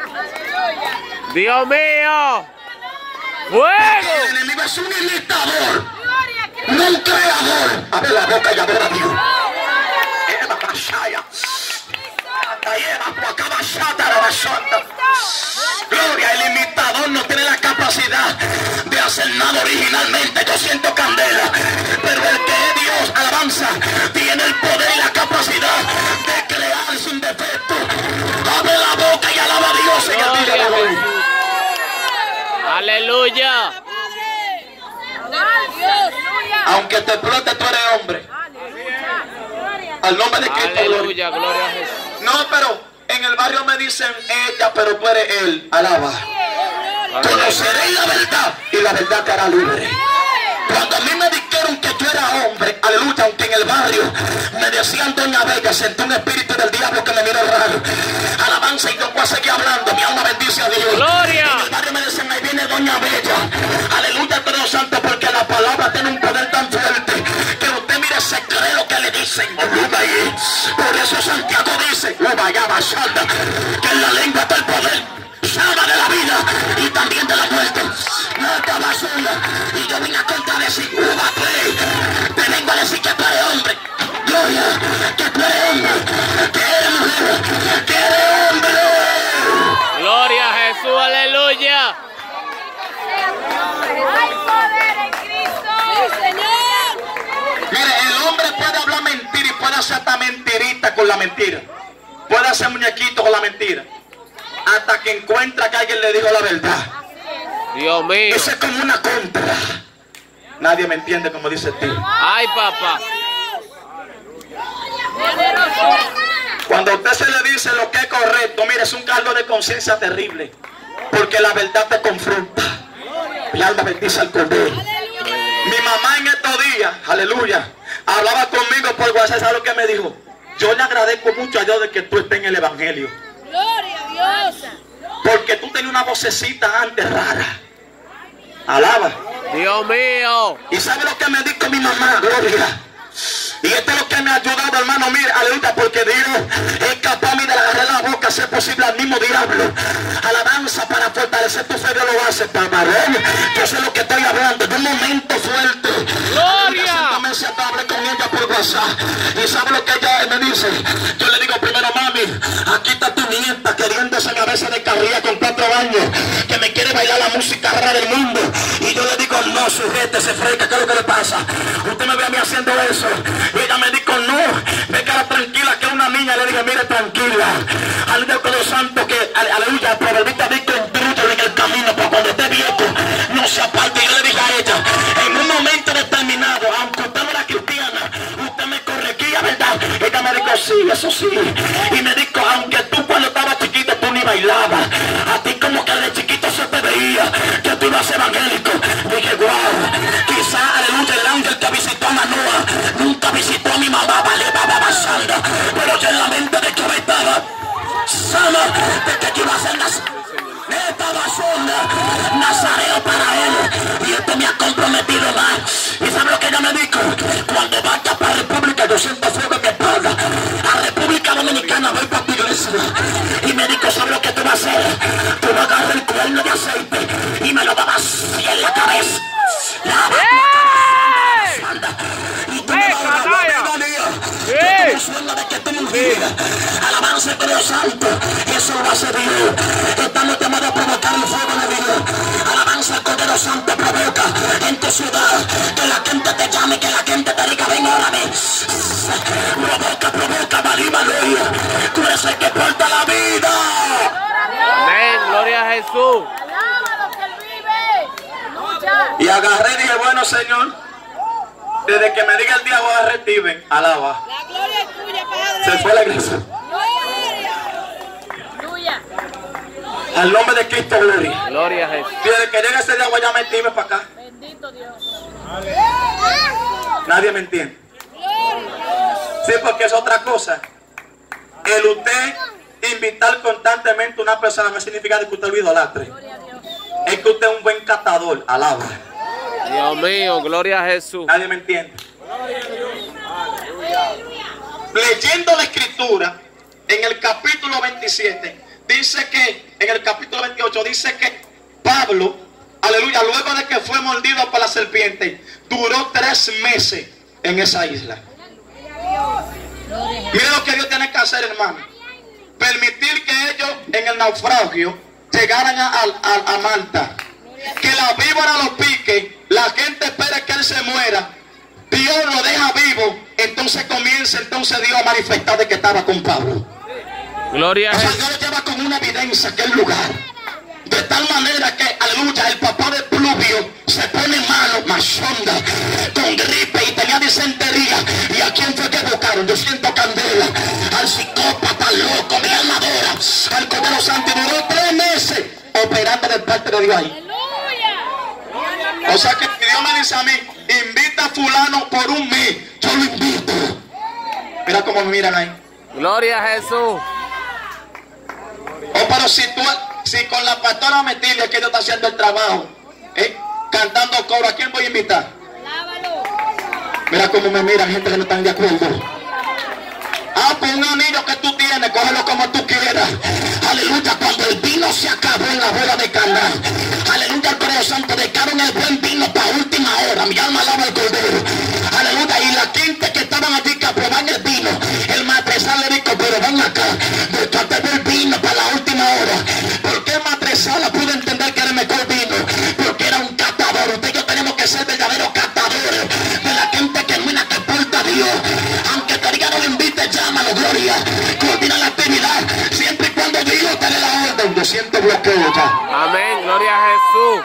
Dios mío. Fuego. El enemigo es un imitador, no un creador. Abre la boca y adora a Dios. Eva Mashaya. Gloria, el imitador no tiene la capacidad de hacer nada originalmente. Yo siento candela, pero el que es Dios, alabanza, tiene el poder y la capacidad de crear sin defecto. Abre la boca y alaba a Dios en el día de hoy. Aleluya. Aunque te explote, tú eres hombre. Al nombre de Cristo, gloria. Aleluya. Gloria a Jesús. No, pero en el barrio me dicen ella, pero tú eres él. Alaba. Conoceréis la verdad y la verdad te hará libre. Cuando a mí me dijeron que yo era hombre, aleluya, aunque en el barrio me decían Doña Bella, sentí un espíritu del diablo que me miró raro. Alabanza, y yo voy a seguir hablando. Mi alma bendice a Dios. Gloria. En el barrio me decían, ahí viene Doña Bella. Aleluya, Dios santo, porque la palabra tiene un poder tan fuerte que usted mire, se cree lo que le dicen. Por eso Santiago dice, que en la lengua está el poder, salva de la vida y también de la muerte. No te basura. Y yo vine a contradecir, te vengo a decir que tú eres hombre. Gloria, que tú eres hombre, que eres mujer, que eres hombre. Gloria a Jesús. Aleluya. Hay poder en Cristo. Sí, Señor. Mire, el hombre puede hablar mentira y puede hacer hasta mentirita con la mentira. Puede hacer muñequito con la mentira. Hasta que encuentra que alguien le dijo la verdad. Dios mío. Eso es como una contra. Nadie me entiende como dice el tío. Ay, papá. Cuando a usted se le dice lo que es correcto, mire, es un cargo de conciencia terrible. Porque la verdad te confronta. Mi alma bendice al Cordero. Mi mamá en estos días, aleluya, hablaba conmigo por WhatsApp. ¿Sabe lo que me dijo? Yo le agradezco mucho a Dios de que tú estés en el Evangelio. Gloria a Dios. Porque tú tenías una vocecita antes rara. Alaba. Dios mío. ¿Y sabe lo que me dijo mi mamá? Gloria. Y esto es lo que me ha ayudado, hermano. Mire, aleluya, porque Dios es capaz de agarrar la boca, si es posible, al mismo diablo. Alabanza, para fortalecer tu fe, Dios lo hace, papá. Yo sé lo que estoy hablando, de un momento fuerte. ¡Gloria! Hace hablé con ella por WhatsApp. Y sabe lo que ella me dice. Yo le digo primero, mami, aquí está tu nieta queriéndose a veces de carrilla con 4 años, que me quiere bailar la música rara del mundo. Y yo le digo, no, sujete, se freca, ¿qué es lo que le pasa? Usted me ve a mí haciendo eso. Y ella me dijo, no, venga tranquila, que es una niña. Le dije, mire, tranquila. Aleluya, con los santos, que aleluya, el proverbista dijo, intrúyelo en el camino, para cuando esté viejo no se aparte. Y yo le dije a ella, en un momento determinado, aunque usted no era cristiana, usted me corregía, ¿verdad? Ella me dijo, sí, eso sí. Y me dijo, aunque tú cuando estabas chiquita tú ni bailabas, a ti como que de chiquito se te veía que tú ibas evangélico. Dije, wow, quizá, aleluya, el ángel que visitó a Manoa nunca visitó a mi mamá, vale, baba, santa. Pero yo en la mente de que me estaba sana, de que iba a ser estaba sola, Nazareo para él. Y esto me ha comprometido más. ¿Y sabe lo que ella me dijo? Cuando vaya para República, yo siento fuego en mi espalda. A República Dominicana voy para tu iglesia. Y me dijo, ¿sabe lo que tú vas a hacer? Tú vas a agarrar el cuerno de aceite y me lo vas a hacer en la cabeza. Y tú me vas a de que tú me olvides. Alabanza con Dios santo. Eso lo hace Dios. Estamos llamados a provocar el fuego de Dios. Alabanza al Cordero Santo, provoca en tu ciudad. Que la gente te llame, que la gente te diga, ven, órame. Provoca, valima, aleluya. Tú eres el que porta la vida. Amén, gloria a Jesús. Alábalo que él vive. Y agarré y dije, bueno, Señor, desde que me diga el día voy a retiven, alaba. La gloria es tuya, Padre. Se fue a la iglesia. Gloria. Al nombre de Cristo, gloria. Gloria a Jesús. Y desde que llegue ese día voy a meterme para acá. Bendito Dios. Nadie me entiende. Sí, porque es otra cosa. El usted invitar constantemente a una persona no significa que usted lo idolatre. Es que usted es un buen catador, alaba. Dios mío, gloria a Jesús. Nadie me entiende. Leyendo la escritura, en el capítulo 27, dice que, en el capítulo 28, dice que Pablo, aleluya, luego de que fue mordido por la serpiente, duró 3 meses en esa isla. Mira lo que Dios tiene que hacer, hermano. Permitir que ellos en el naufragio llegaran a Malta. Que la víbora lo pique, la gente espera que él se muera, Dios lo deja vivo, entonces comienza Dios a manifestar de que estaba con Pablo. Gloria a O sea, Jesús. Dios lo lleva con una evidencia aquel lugar, de tal manera que, aleluya, el papá de Pluvio se pone malo, machonda, con gripe y tenía disentería. ¿Y a quién fue que buscaron? Yo siento candela, al psicópata, al loco, mi almadora, al Cordero Santo, y duró 3 meses operando de parte de Dios ahí. O sea que Dios me dice a mí, invita a fulano por 1 mes, yo lo invito. Mira cómo me miran ahí. Gloria a Jesús. Oh, pero si con la pastora Metilia que Dios está haciendo el trabajo, cantando coro, ¿a quién voy a invitar? Mira cómo me miran gente que no están de acuerdo. Ah, pues un anillo que tú tienes, cógelo como tú quieras. Aleluya, cuando el vino se acabó en la boda de Caná, aleluya, el Cordero Santo, dejaron el buen vino para última hora. Mi alma alaba al Cordero. Aleluya, y la gente que estaban allí que aprobaban el vino, el matresal le dijo, pero ven acá, dejaste el vino para la última hora. ¿Por qué el matresal pudo entender que era el mejor vino? Porque era un catador. Usted y yo tenemos que ser verdaderos catadores de la gente genuina que porta a Dios. Aunque te diga no lo invite, llámalo, gloria. Coordina la actividad, siempre y cuando Dios te dé la orden. Yo siento bloqueo ya. Amén, gloria a Jesús.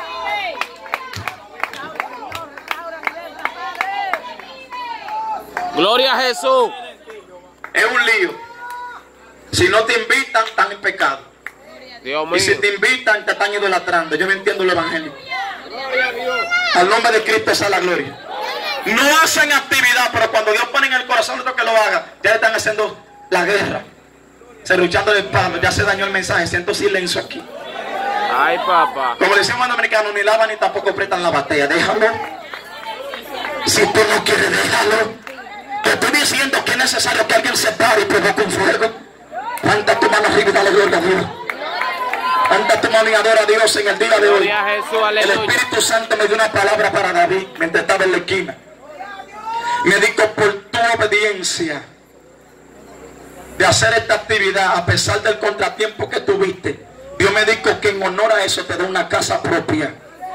Gloria a Jesús. Es un lío. Si no te invitan, están en pecado. Dios mío. Y si te invitan, te están idolatrando. Yo no entiendo el evangelio. Al nombre de Cristo sea la gloria. No hacen actividad, pero cuando Dios pone en el corazón de otro que lo haga, ya le están haciendo la guerra. Serruchando el palo, ya se dañó el mensaje. Siento silencio aquí. Ay, papá. Como decimos los americanos, ni lavan ni tampoco prestan la batalla. Déjalo. Si tú no quieres, déjalo. Te estoy diciendo que es necesario que alguien se pare y provoque un fuego. Levanta tu mano arriba y dale gloria a Dios. Levanta tu mano y adora a Dios en el día de hoy. Gloria a Jesús, El aleluya. Espíritu Santo me dio una palabra para David mientras estaba en la esquina. Me dijo: por tu obediencia de hacer esta actividad, a pesar del contratiempo que tuviste, Dios me dijo que en honor a eso te da una casa propia.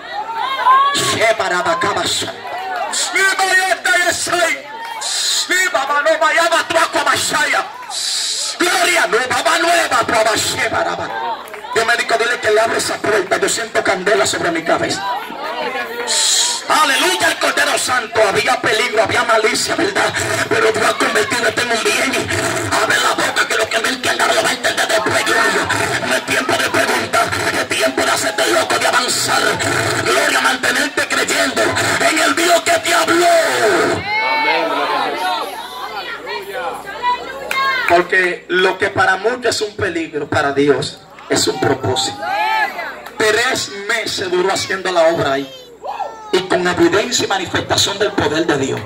Gloria, nueva nueva. Dios me dijo: dile que le abre esa puerta. Yo siento candela sobre mi cabeza. Aleluya, el Cordero Santo. Había peligro, había malicia, ¿verdad? Pero Dios ha convertido en un bien. Abre la boca, que lo que no entienda lo va a entender después. Gloria. No es tiempo de preguntar, es tiempo de hacerte loco, de avanzar. Gloria, mantenerte creyendo en el Dios que te habló. Amén, gloria a Jesús. Porque lo que para muchos es un peligro, para Dios es un propósito. 3 meses duró haciendo la obra ahí, y con evidencia y manifestación del poder de Dios.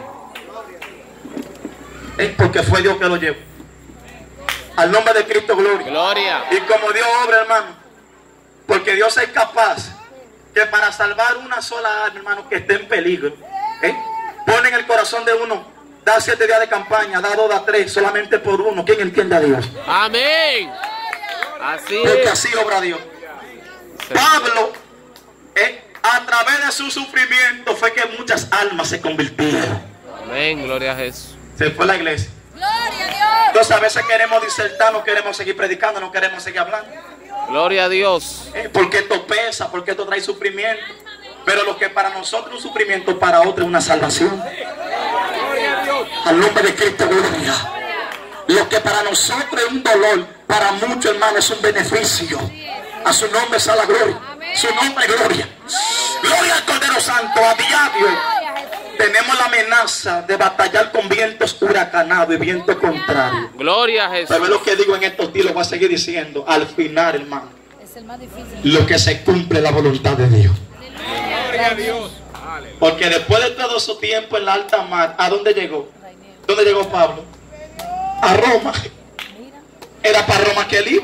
Porque fue Dios que lo llevó. Al nombre de Cristo, gloria. Gloria. Y como Dios obra, hermano, porque Dios es capaz que para salvar una sola alma, hermano, que esté en peligro, pone en el corazón de uno, da 7 días de campaña, da 2, da 3, solamente por uno. ¿Quién entiende a Dios? Amén. Así Porque es. así obra Dios. Pablo, a través de su sufrimiento, fue que muchas almas se convirtieron. Amén, gloria a Jesús. Se fue a la iglesia. Gloria a Dios. Entonces a veces queremos disertar, no queremos seguir predicando, no queremos seguir hablando. Gloria a Dios. Porque esto pesa, porque esto trae sufrimiento. Pero lo que para nosotros es un sufrimiento, para otro es una salvación. Al nombre de Cristo, gloria. Lo que para nosotros es un dolor, para muchos, hermanos, es un beneficio. A su nombre sea la gloria. Su nombre, gloria. Gloria al Cordero Santo. A diario tenemos la amenaza de batallar con vientos huracanados y vientos contrarios. Gloria a Jesús. ¿Sabes lo que digo en estos días? Lo voy a seguir diciendo. Al final, hermano, Es el más difícil. lo que se cumple es la voluntad de Dios. Gloria a Dios. Porque después de todo su tiempo en la alta mar, ¿a dónde llegó? ¿Dónde llegó Pablo? A Roma. Era para Roma que él iba.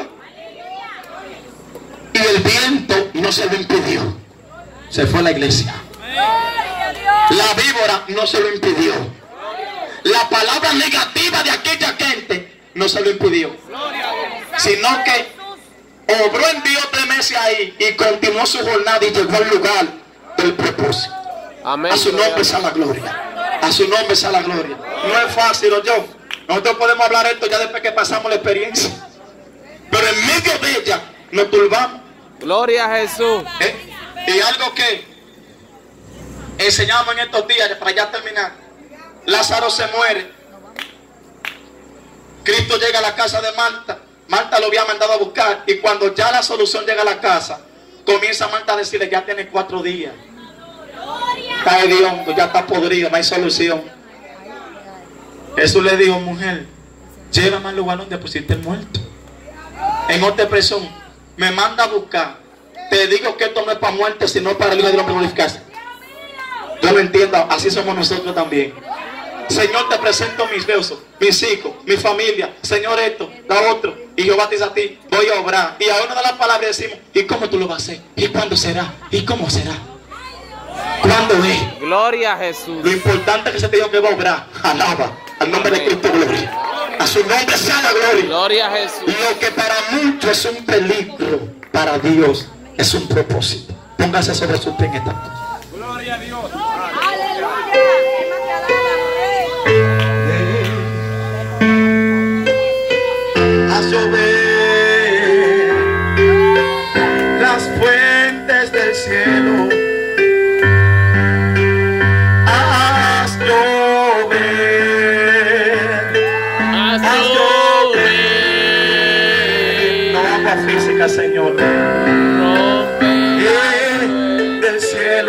Y el viento no se lo impidió. Se fue a la iglesia. La víbora no se lo impidió. La palabra negativa de aquella gente no se lo impidió. Sino que obró en Dios 3 meses ahí y continuó su jornada y llegó al lugar del propósito. Amén. A su nombre sea la gloria. A su nombre sea la gloria. No es fácil, yo. Nosotros podemos hablar esto ya después que pasamos la experiencia. Pero en medio de ella nos turbamos. Gloria a Jesús. Y algo que enseñamos en estos días, para ya terminar. Lázaro se muere. Cristo llega a la casa de Marta. Marta lo había mandado a buscar. Y cuando ya la solución llega a la casa, comienza Marta a decirle: ya tiene 4 días. Está hediondo, ya está podrido, no hay solución. Jesús le dijo: mujer, llévame al lugar donde pusiste el muerto. En otra expresión, me manda a buscar. Te digo que esto no es para muerte, sino para el Hijo del Hombre glorificarse. Yo lo entiendo, así somos nosotros también. Señor, te presento mis besos, mis hijos, mi familia. Señor, esto, lo otro. Y Jehová te dice a ti: voy a obrar. Y a una de las palabras decimos: ¿y cómo tú lo vas a hacer? ¿Y cuándo será? ¿Y cómo será? ¿Cuándo es? Gloria a Jesús. Lo importante es que se te dijo que va a obrar. Alaba al nombre de Cristo, gloria. A su nombre sea la gloria. Gloria a Jesús. Lo que para muchos es un peligro, para Dios es un propósito. Póngase sobre su pie en esta noche. Gloria a Dios. A llover las fuentes del cielo. Haz llover. Haz llover. No agua física, Señor. Del cielo.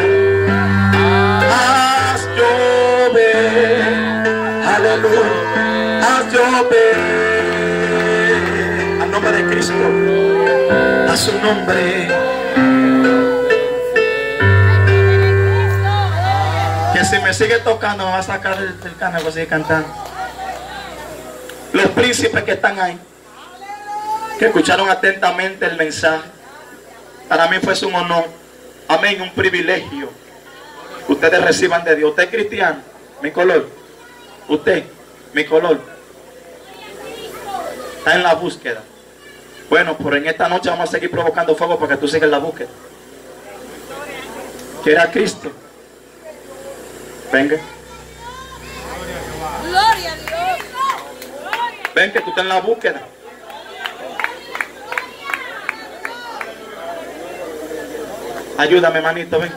Haz llover. Aleluya. Haz llover. Al nombre de Cristo. A su nombre. Que si me sigue tocando me va a sacar del canal para seguir cantando. Los príncipes que están ahí, que escucharon atentamente el mensaje, para mí fue un honor, amén, un privilegio. Ustedes reciban de Dios. Usted es cristiano, mi color. Usted, mi color. Está en la búsqueda. Bueno, pero en esta noche vamos a seguir provocando fuego para que tú sigas en la búsqueda. ¿Quiere a Cristo? Venga. Gloria a Dios. Ven que tú estás en la búsqueda. Ayúdame, manito, ven.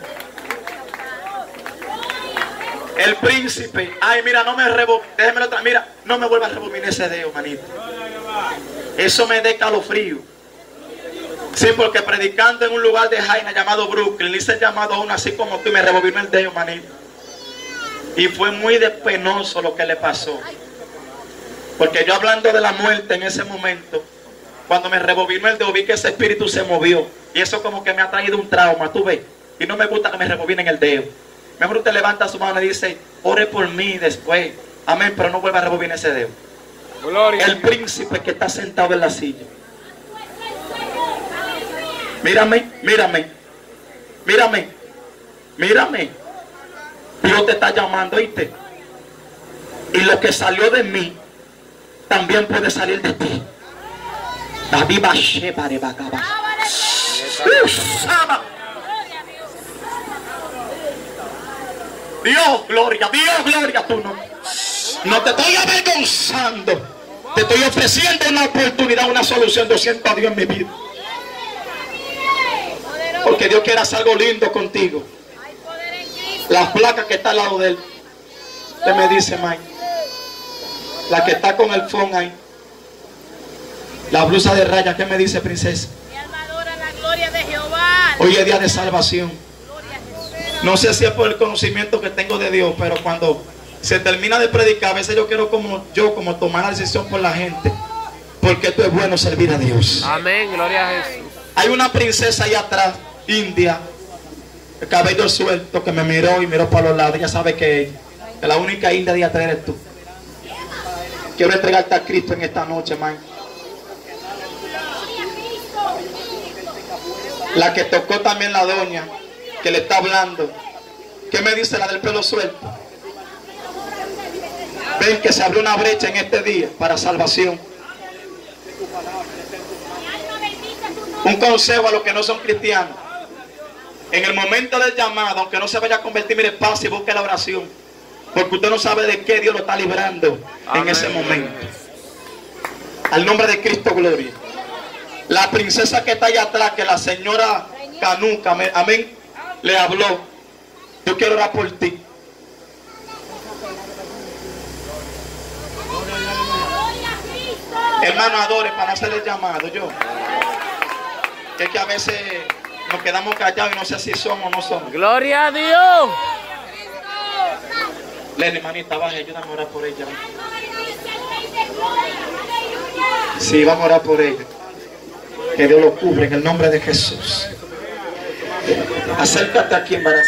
El príncipe. Ay, mira, no me déjeme otra. Mira, no me vuelva a rebobinar ese dedo, manito. Eso me da calofrío. Sí, porque predicando en un lugar de Jaina llamado Brooklyn, hice llamado a uno así como tú y me rebobinó el dedo, manito. Y fue muy penoso lo que le pasó. Porque yo hablando de la muerte en ese momento, cuando me rebobinó el dedo, vi que ese espíritu se movió. Y eso como que me ha traído un trauma, tú ves. Y no me gusta que me rebobinen el dedo. Mejor usted levanta su mano y dice, ore por mí después. Amén, pero no vuelva a rebobinar ese dedo. Gloria. El príncipe que está sentado en la silla. Mírame, mírame. Mírame. Mírame. Dios te está llamando, ¿oíste? Y lo que salió de mí también puede salir de ti. David Basheba de Bacaba. Dios, gloria, tú no te estoy avergonzando. Te estoy ofreciendo una oportunidad, una solución. Yo siento a Dios en mi vida. Porque Dios quiere hacer algo lindo contigo. Las placas que está al lado de él. Usted me dice, Mike. La que está con el phone ahí. La blusa de raya. ¿Qué me dice, princesa? Mi alma adora la gloria de Jehová. Hoy es día de salvación. No sé si es por el conocimiento que tengo de Dios, pero cuando se termina de predicar, a veces yo quiero como tomar la decisión por la gente. Porque esto es bueno, servir a Dios. Amén, gloria a Jesús. Hay una princesa allá atrás, india, el cabello suelto, que me miró y miró para los lados. Ella sabe que la única india de atrás eres tú. Quiero entregarte a Cristo en esta noche, man. La que tocó también la doña, que le está hablando. ¿Qué me dice la del pelo suelto? Ven que se abrió una brecha en este día para salvación. Un consejo a los que no son cristianos. En el momento del llamado, aunque no se vaya a convertir, mire, pase y busque la oración. Porque usted no sabe de qué Dios lo está librando. Amén. En ese momento. Al nombre de Cristo, gloria. La princesa que está allá atrás, que la señora Canuca, amén, le habló. Yo quiero orar por ti. Hermano, adore para no hacer el llamado. Yo. Es que a veces nos quedamos callados y no sé si somos o no somos. Gloria a Dios. Lenny, hermanita, baja, ayúdame a orar por ella. Sí, vamos a orar por ella. Que Dios lo cubre en el nombre de Jesús. Acércate aquí, embarazada.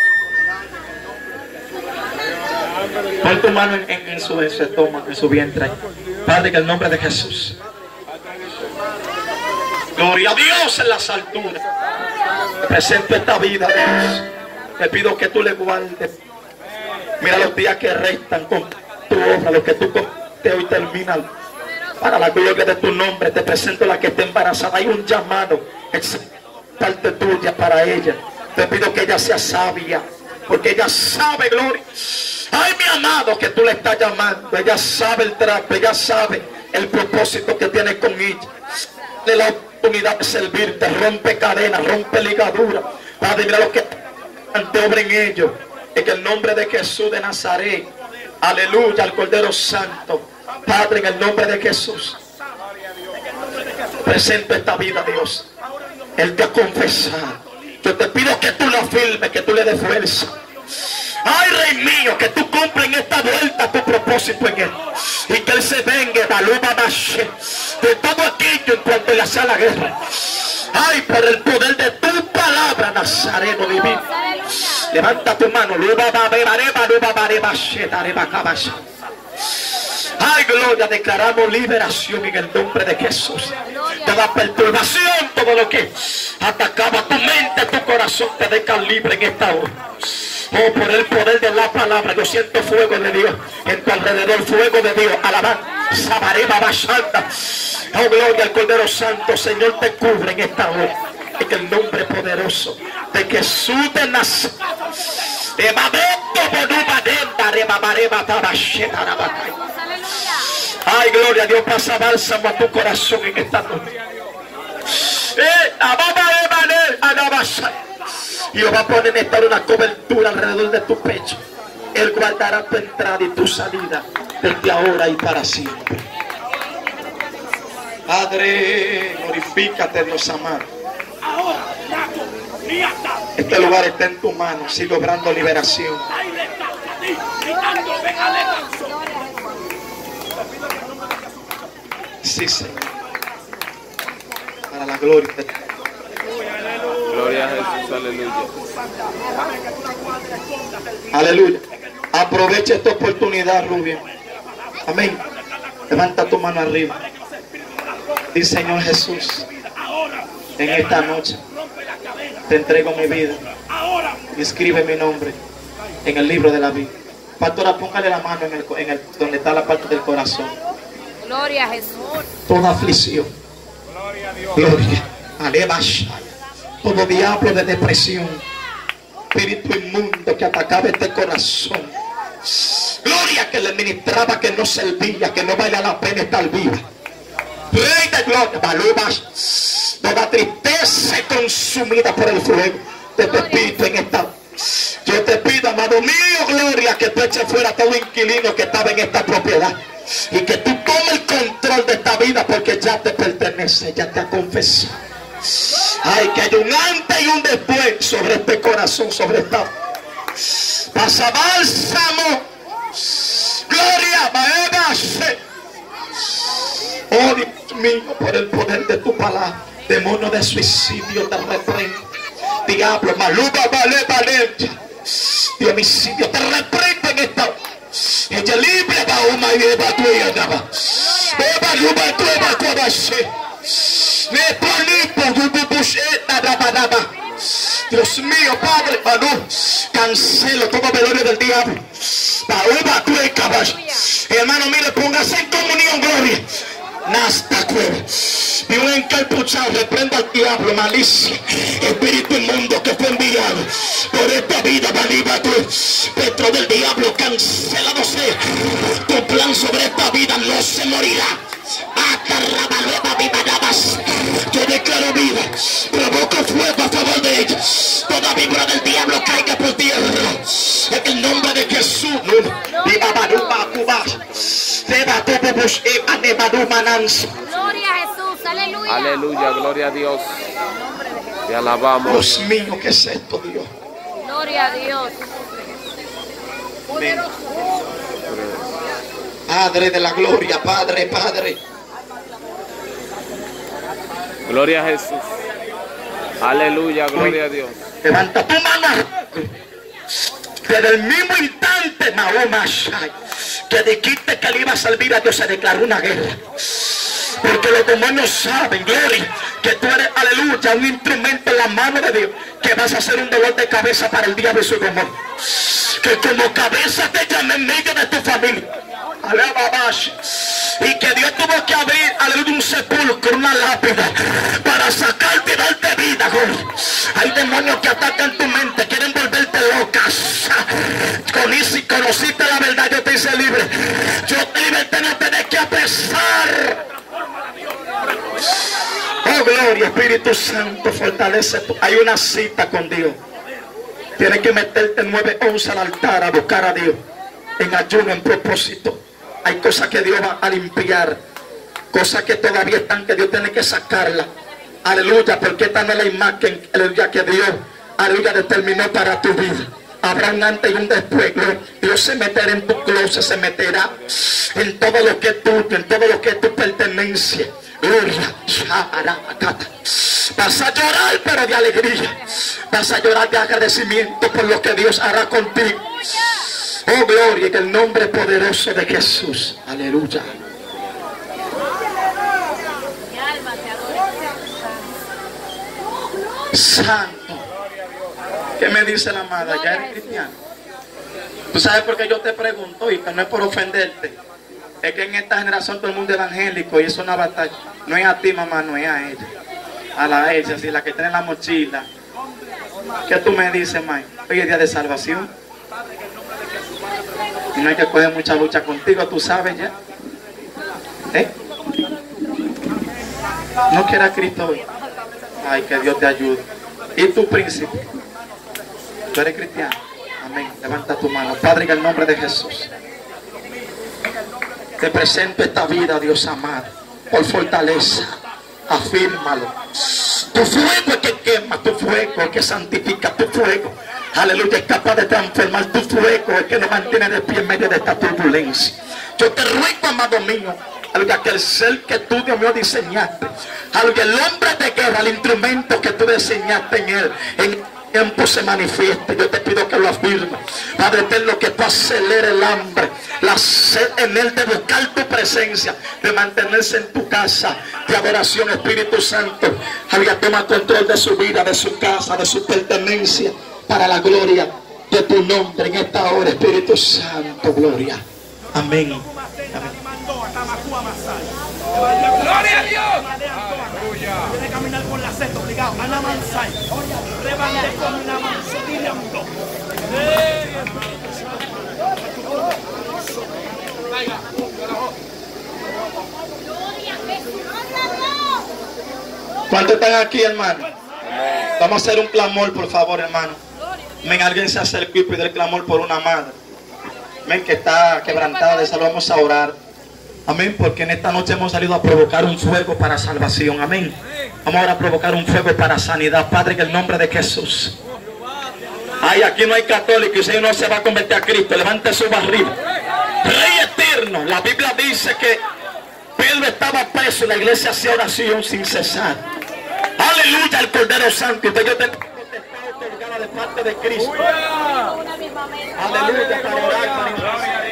Pon tu mano en su estómago, en su vientre. Padre, en el nombre de Jesús. Gloria a Dios en las alturas. Te presento esta vida, Dios. Te pido que tú le guardes. Mira los días que restan con tu obra, lo que tú te hoy terminas. Para la gloria de tu nombre, te presento la que está embarazada. Hay un llamado, es parte tuya para ella. Te pido que ella sea sabia, porque ella sabe, gloria. Ay, mi amado, que tú le estás llamando. Ella sabe el trato, ella sabe el propósito que tiene con ella. De la oportunidad de servirte, rompe cadenas, rompe ligaduras. Padre, mira lo que te obra en ellos. En el nombre de Jesús de Nazaret. Aleluya, al Cordero Santo. Padre, en el nombre de Jesús. Presento esta vida, Dios. Él te ha confesado. Yo te pido que tú la firmes, que tú le des fuerza. Ay, Rey mío, que tú cumples en esta vuelta tu propósito en él. Y que él se venga de todo aquello en cuanto le hace la guerra. Ay, por el poder de tu palabra, Nazareno divino. Levanta tu mano. Ay, gloria, declaramos liberación en el nombre de Jesús. Toda perturbación, todo lo que atacaba tu mente, tu corazón, te deja libre en esta hora. Oh, por el poder de la palabra, yo siento fuego de Dios en tu alrededor, fuego de Dios, alabanza, bashanda. Oh, gloria al Cordero Santo, Señor, te cubre en esta hora, en el nombre poderoso de Jesús de Nazaret. Ay, gloria a Dios, pasa bálsamo a tu corazón en esta noche. Y va a poner en esta hora una cobertura alrededor de tu pecho. Él guardará tu entrada y tu salida desde ahora y para siempre. Padre, glorifícate, Dios amado. Este lugar está en tu mano. Sigue obrando liberación. Sí, Señor. Para la gloria de Dios. Gloria a Jesús, aleluya. Aleluya. Aprovecha esta oportunidad, Rubio. Amén. Levanta tu mano arriba. Dice, Señor Jesús, en esta noche te entrego mi vida y escribe mi nombre en el libro de la vida. Pastora, póngale la mano donde está la parte del corazón. Gloria a Jesús. Toda aflicción. Gloria. Aleluya. Todo diablo de depresión, espíritu inmundo que atacaba este corazón, gloria, que le ministraba que no servía, que no valía la pena estar viva. Rey de gloria, toda tristeza consumida por el fuego de tu espíritu en esta. Yo te pido, amado mío, gloria, que tú eches fuera todo inquilino que estaba en esta propiedad y que tú tomes el control de esta vida, porque ya te pertenece, ya te ha confesado. Ay, que hay un antes y un después sobre este corazón, sobre esta. Pasa bálsamo. Gloria, maebase. Oh, Dios mío, por el poder de tu palabra, demonio de suicidio te reprendo. Diablo, maluba, vale. De homicidio te reprendo en esta. Ella libre, va una y va tu y andaba. Eva, luba, tu eva, tu Dios mío, Padre, cancelo todo velorio del diablo. Hermano, mire, póngase en comunión, gloria. Nasta cueva. Y un encapuchado reprenda al diablo, malicia, espíritu inmundo que fue enviado por esta vida, valiva tu espectro del diablo, cancelado sea. Tu plan sobre esta vida no se morirá. Yo declaro vida, provoco fuego a favor de ella. Toda víbora del diablo caiga por tierra en el nombre de Jesús. Gloria a Jesús, aleluya. Aleluya, gloria a Dios. Te alabamos. Dios mío, ¿qué es esto, Dios? Gloria a Dios. Padre de la gloria, Padre. Gloria a Jesús. Aleluya, gloria a Dios. Levanta tu mano. Desde el mismo instante, Mahoma Shai, que dijiste que le iba a servir a Dios, se declaró una guerra. Porque los demonios saben, gloria, que tú eres, aleluya, un instrumento en la mano de Dios, que vas a ser un dolor de cabeza para el diablo y su demonio. Que como cabeza te llame en medio de tu familia. Y que Dios tuvo que abrir, aleluya, un sepulcro, una lápida, para sacarte y darte vida, gloria. Hay demonios que atacan tu mente, quieren volverte locas. Conociste la verdad, yo te hice libre. Yo te liberté, no tenés que pesar. Oh, gloria, Espíritu Santo, fortalece. Hay una cita con Dios. Tienes que meterte 9:11 al altar a buscar a Dios en ayuno, en propósito. Hay cosas que Dios va a limpiar, cosas que todavía están, que Dios tiene que sacarlas. Aleluya, porque esta no es la imagen, aleluya, que Dios, aleluya, determinó para tu vida. Habrá un antes y un después. Dios se meterá en tu closet, se meterá en todo lo que es tuyo, en todo lo que es tu pertenencia. Gloria. Vas a llorar, pero de alegría. Vas a llorar de agradecimiento por lo que Dios hará contigo. Oh, gloria, en el nombre poderoso de Jesús. Aleluya. Santo. ¿Qué me dice la amada? ¿Ya eres cristiano? ¿Tú sabes por qué yo te pregunto? Y que no es por ofenderte. Es que en esta generación todo el mundo es evangélico y es una batalla. No es a ti, mamá, no es a ella. A la ella, si la que tiene la mochila. ¿Qué tú me dices, May? Hoy es día de salvación. Y no hay que coger mucha lucha contigo, tú sabes ya. ¿No quieras Cristo hoy? Ay, que Dios te ayude. ¿Y tu príncipe? ¿Tú eres cristiano? Amén. Levanta tu mano. Padre, en el nombre de Jesús, te presento esta vida, Dios amado, por fortaleza. Afírmalo. Tu fuego es que quema, tu fuego es que santifica, tu fuego, aleluya, es capaz de transformar, tu fuego es que nos mantiene de pie en medio de esta turbulencia. Yo te ruego, amado mío, aleluya, que el ser que tú, Dios mío, diseñaste, aleluya, el hombre de guerra, el instrumento que tú diseñaste en él, en tiempo se manifieste. Yo te pido que lo afirme, Padre eterno, que tú aceleres el hambre, la sed en él de buscar tu presencia, de mantenerse en tu casa de adoración. Espíritu Santo, aleluya, toma control de su vida, de su casa, de su pertenencia, para la gloria de tu nombre en esta hora. Espíritu Santo, gloria. Amén. Amén. ¡Gloria a Dios! Tiene que caminar con la seta obligado. Ana Mansai. Rebande con una manzanilla. ¿Cuántos están aquí, hermano? Vamos a hacer un clamor, por favor, hermano. Ven, alguien se acercó y pide el clamor por una madre. Ven, que está quebrantada de salud. Vamos a orar. Amén, porque en esta noche hemos salido a provocar un fuego para salvación. Amén. Vamos ahora a provocar un fuego para sanidad. Padre, en el nombre de Jesús. Ay, aquí no hay católico y si uno se va a convertir a Cristo, levante su barriga. Rey eterno, la Biblia dice que Pedro estaba preso y la iglesia hacía oración sin cesar. Aleluya, el Cordero Santo. Entonces yo tengo potestad otorgada de parte de Cristo. Aleluya, para orar, para orar.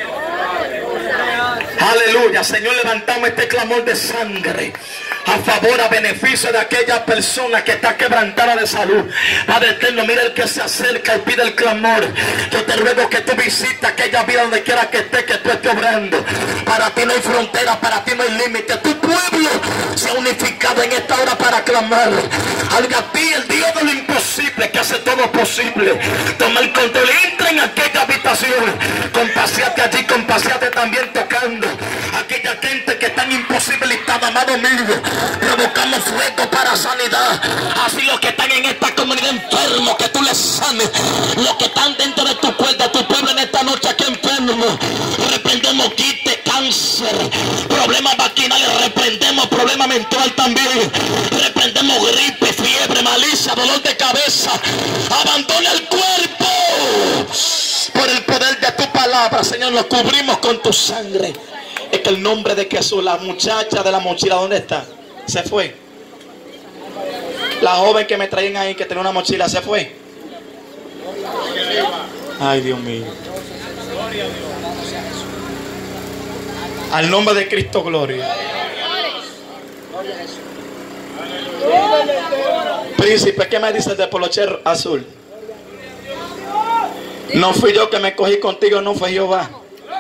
Aleluya, Señor, levantamos este clamor de sangre a favor, a beneficio de aquella persona que está quebrantada de salud. Padre eterno, mira el que se acerca y pide el clamor. Yo te ruego que tú visites aquella vida donde quiera que esté, que tú estés obrando. Para ti no hay frontera, para ti no hay límite. Tu pueblo se ha unificado en esta hora para clamar. A ti, el Dios de lo imposible, que hace todo posible. Toma el control, entra en aquella habitación. Compasiate allí, compasiate también tocando aquella gente que están imposibilitada, amado mío. Provocamos fuego para sanidad. Así los que están en esta comunidad enfermos, que tú les sanes. Los que están dentro de tu cuerda, tu pueblo en esta noche aquí enfermo, reprendemos quiste, cáncer, problemas vaginales, reprendemos problemas mental también, reprendemos gripe, fiebre, malicia, dolor de cabeza. Abandona el cuerpo por el poder de tu palabra, Señor. Lo cubrimos con tu sangre. Es que el nombre de Jesús. La muchacha de la mochila, ¿dónde está? Se fue. La joven que me traían ahí, que tenía una mochila, se fue. Ay, Dios mío. Al nombre de Cristo, gloria. Príncipe, ¿qué me dices de poloche azul? No fui yo que me cogí contigo, no fue Jehová.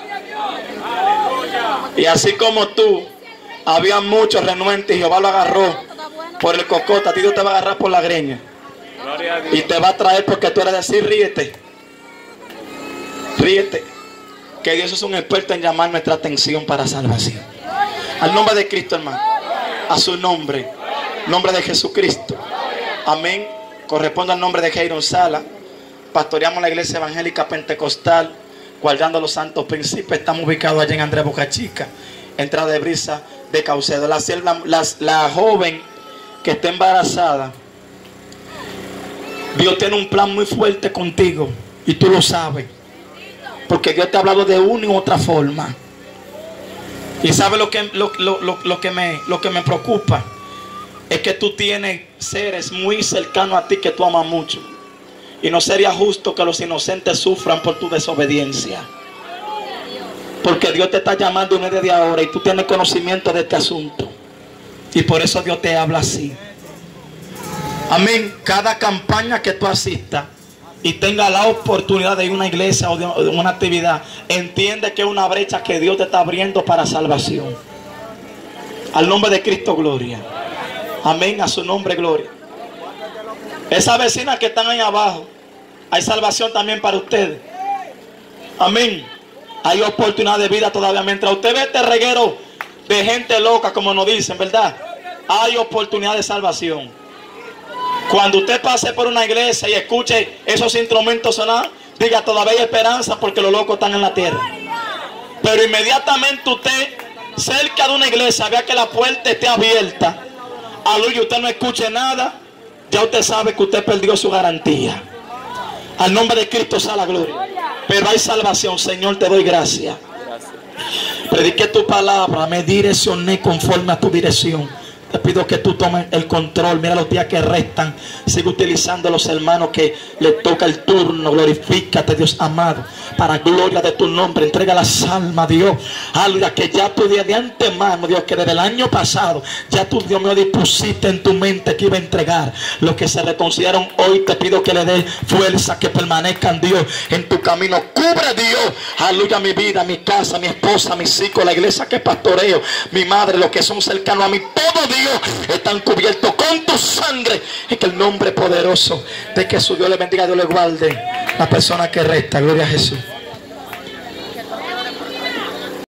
Y así como tú, había muchos renuentes y Jehová lo agarró por el cocote. A ti Dios te va a agarrar por la greña y te va a traer, porque tú eres decir, ríete. Ríete, que Dios es un experto en llamar nuestra atención para salvación. Al nombre de Cristo, hermano, a su nombre, nombre de Jesucristo. Amén. Corresponde al nombre de Jairo Sala. Pastoreamos la iglesia evangélica pentecostal Guardando los Santos Príncipes. Estamos ubicados allá en Andrés Boca Chica, entrada de Brisa de Caucedo. La joven que está embarazada, Dios tiene un plan muy fuerte contigo y tú lo sabes, porque Dios te ha hablado de una u otra forma. Y sabe lo que me preocupa es que tú tienes seres muy cercanos a ti que tú amas mucho. Y no sería justo que los inocentes sufran por tu desobediencia. Porque Dios te está llamando en el día de ahora y tú tienes conocimiento de este asunto. Y por eso Dios te habla así. Amén. Cada campaña que tú asistas y tenga la oportunidad de ir a una iglesia o de una actividad, entiende que es una brecha que Dios te está abriendo para salvación. Al nombre de Cristo, gloria. Amén, a su nombre, gloria. Esas vecinas que están ahí abajo, hay salvación también para ustedes. Amén. Hay oportunidad de vida todavía. Mientras usted ve este reguero de gente loca, como nos dicen, ¿verdad? Hay oportunidad de salvación. Cuando usted pase por una iglesia y escuche esos instrumentos sonar, diga, todavía hay esperanza porque los locos están en la tierra. Pero inmediatamente usted, cerca de una iglesia, vea que la puerta esté abierta, aleluya, usted no escuche nada, ya usted sabe que usted perdió su garantía. Al nombre de Cristo sea la gloria. Pero hay salvación. Señor, te doy gracias. Prediqué tu palabra, me direccioné conforme a tu dirección. Te pido que tú tomes el control. Mira los días que restan. Sigue utilizando a los hermanos que le toca el turno. Glorifícate, Dios amado, para gloria de tu nombre. Entrega las almas, Dios. Aleluya, que ya tú de antemano, Dios, que desde el año pasado ya tú, Dios mío, dispusiste en tu mente que iba a entregar. Los que se reconciliaron hoy, te pido que le des fuerza, que permanezcan, Dios, en tu camino. Cubre, Dios, aleluya, mi vida, mi casa, mi esposa, mis hijos, la iglesia que pastoreo, mi madre, los que son cercanos a mí, todo, Dios, están cubiertos con tu sangre. Y que el nombre poderoso de Jesús, Dios le bendiga, Dios le guarde. La persona que resta, gloria a Jesús.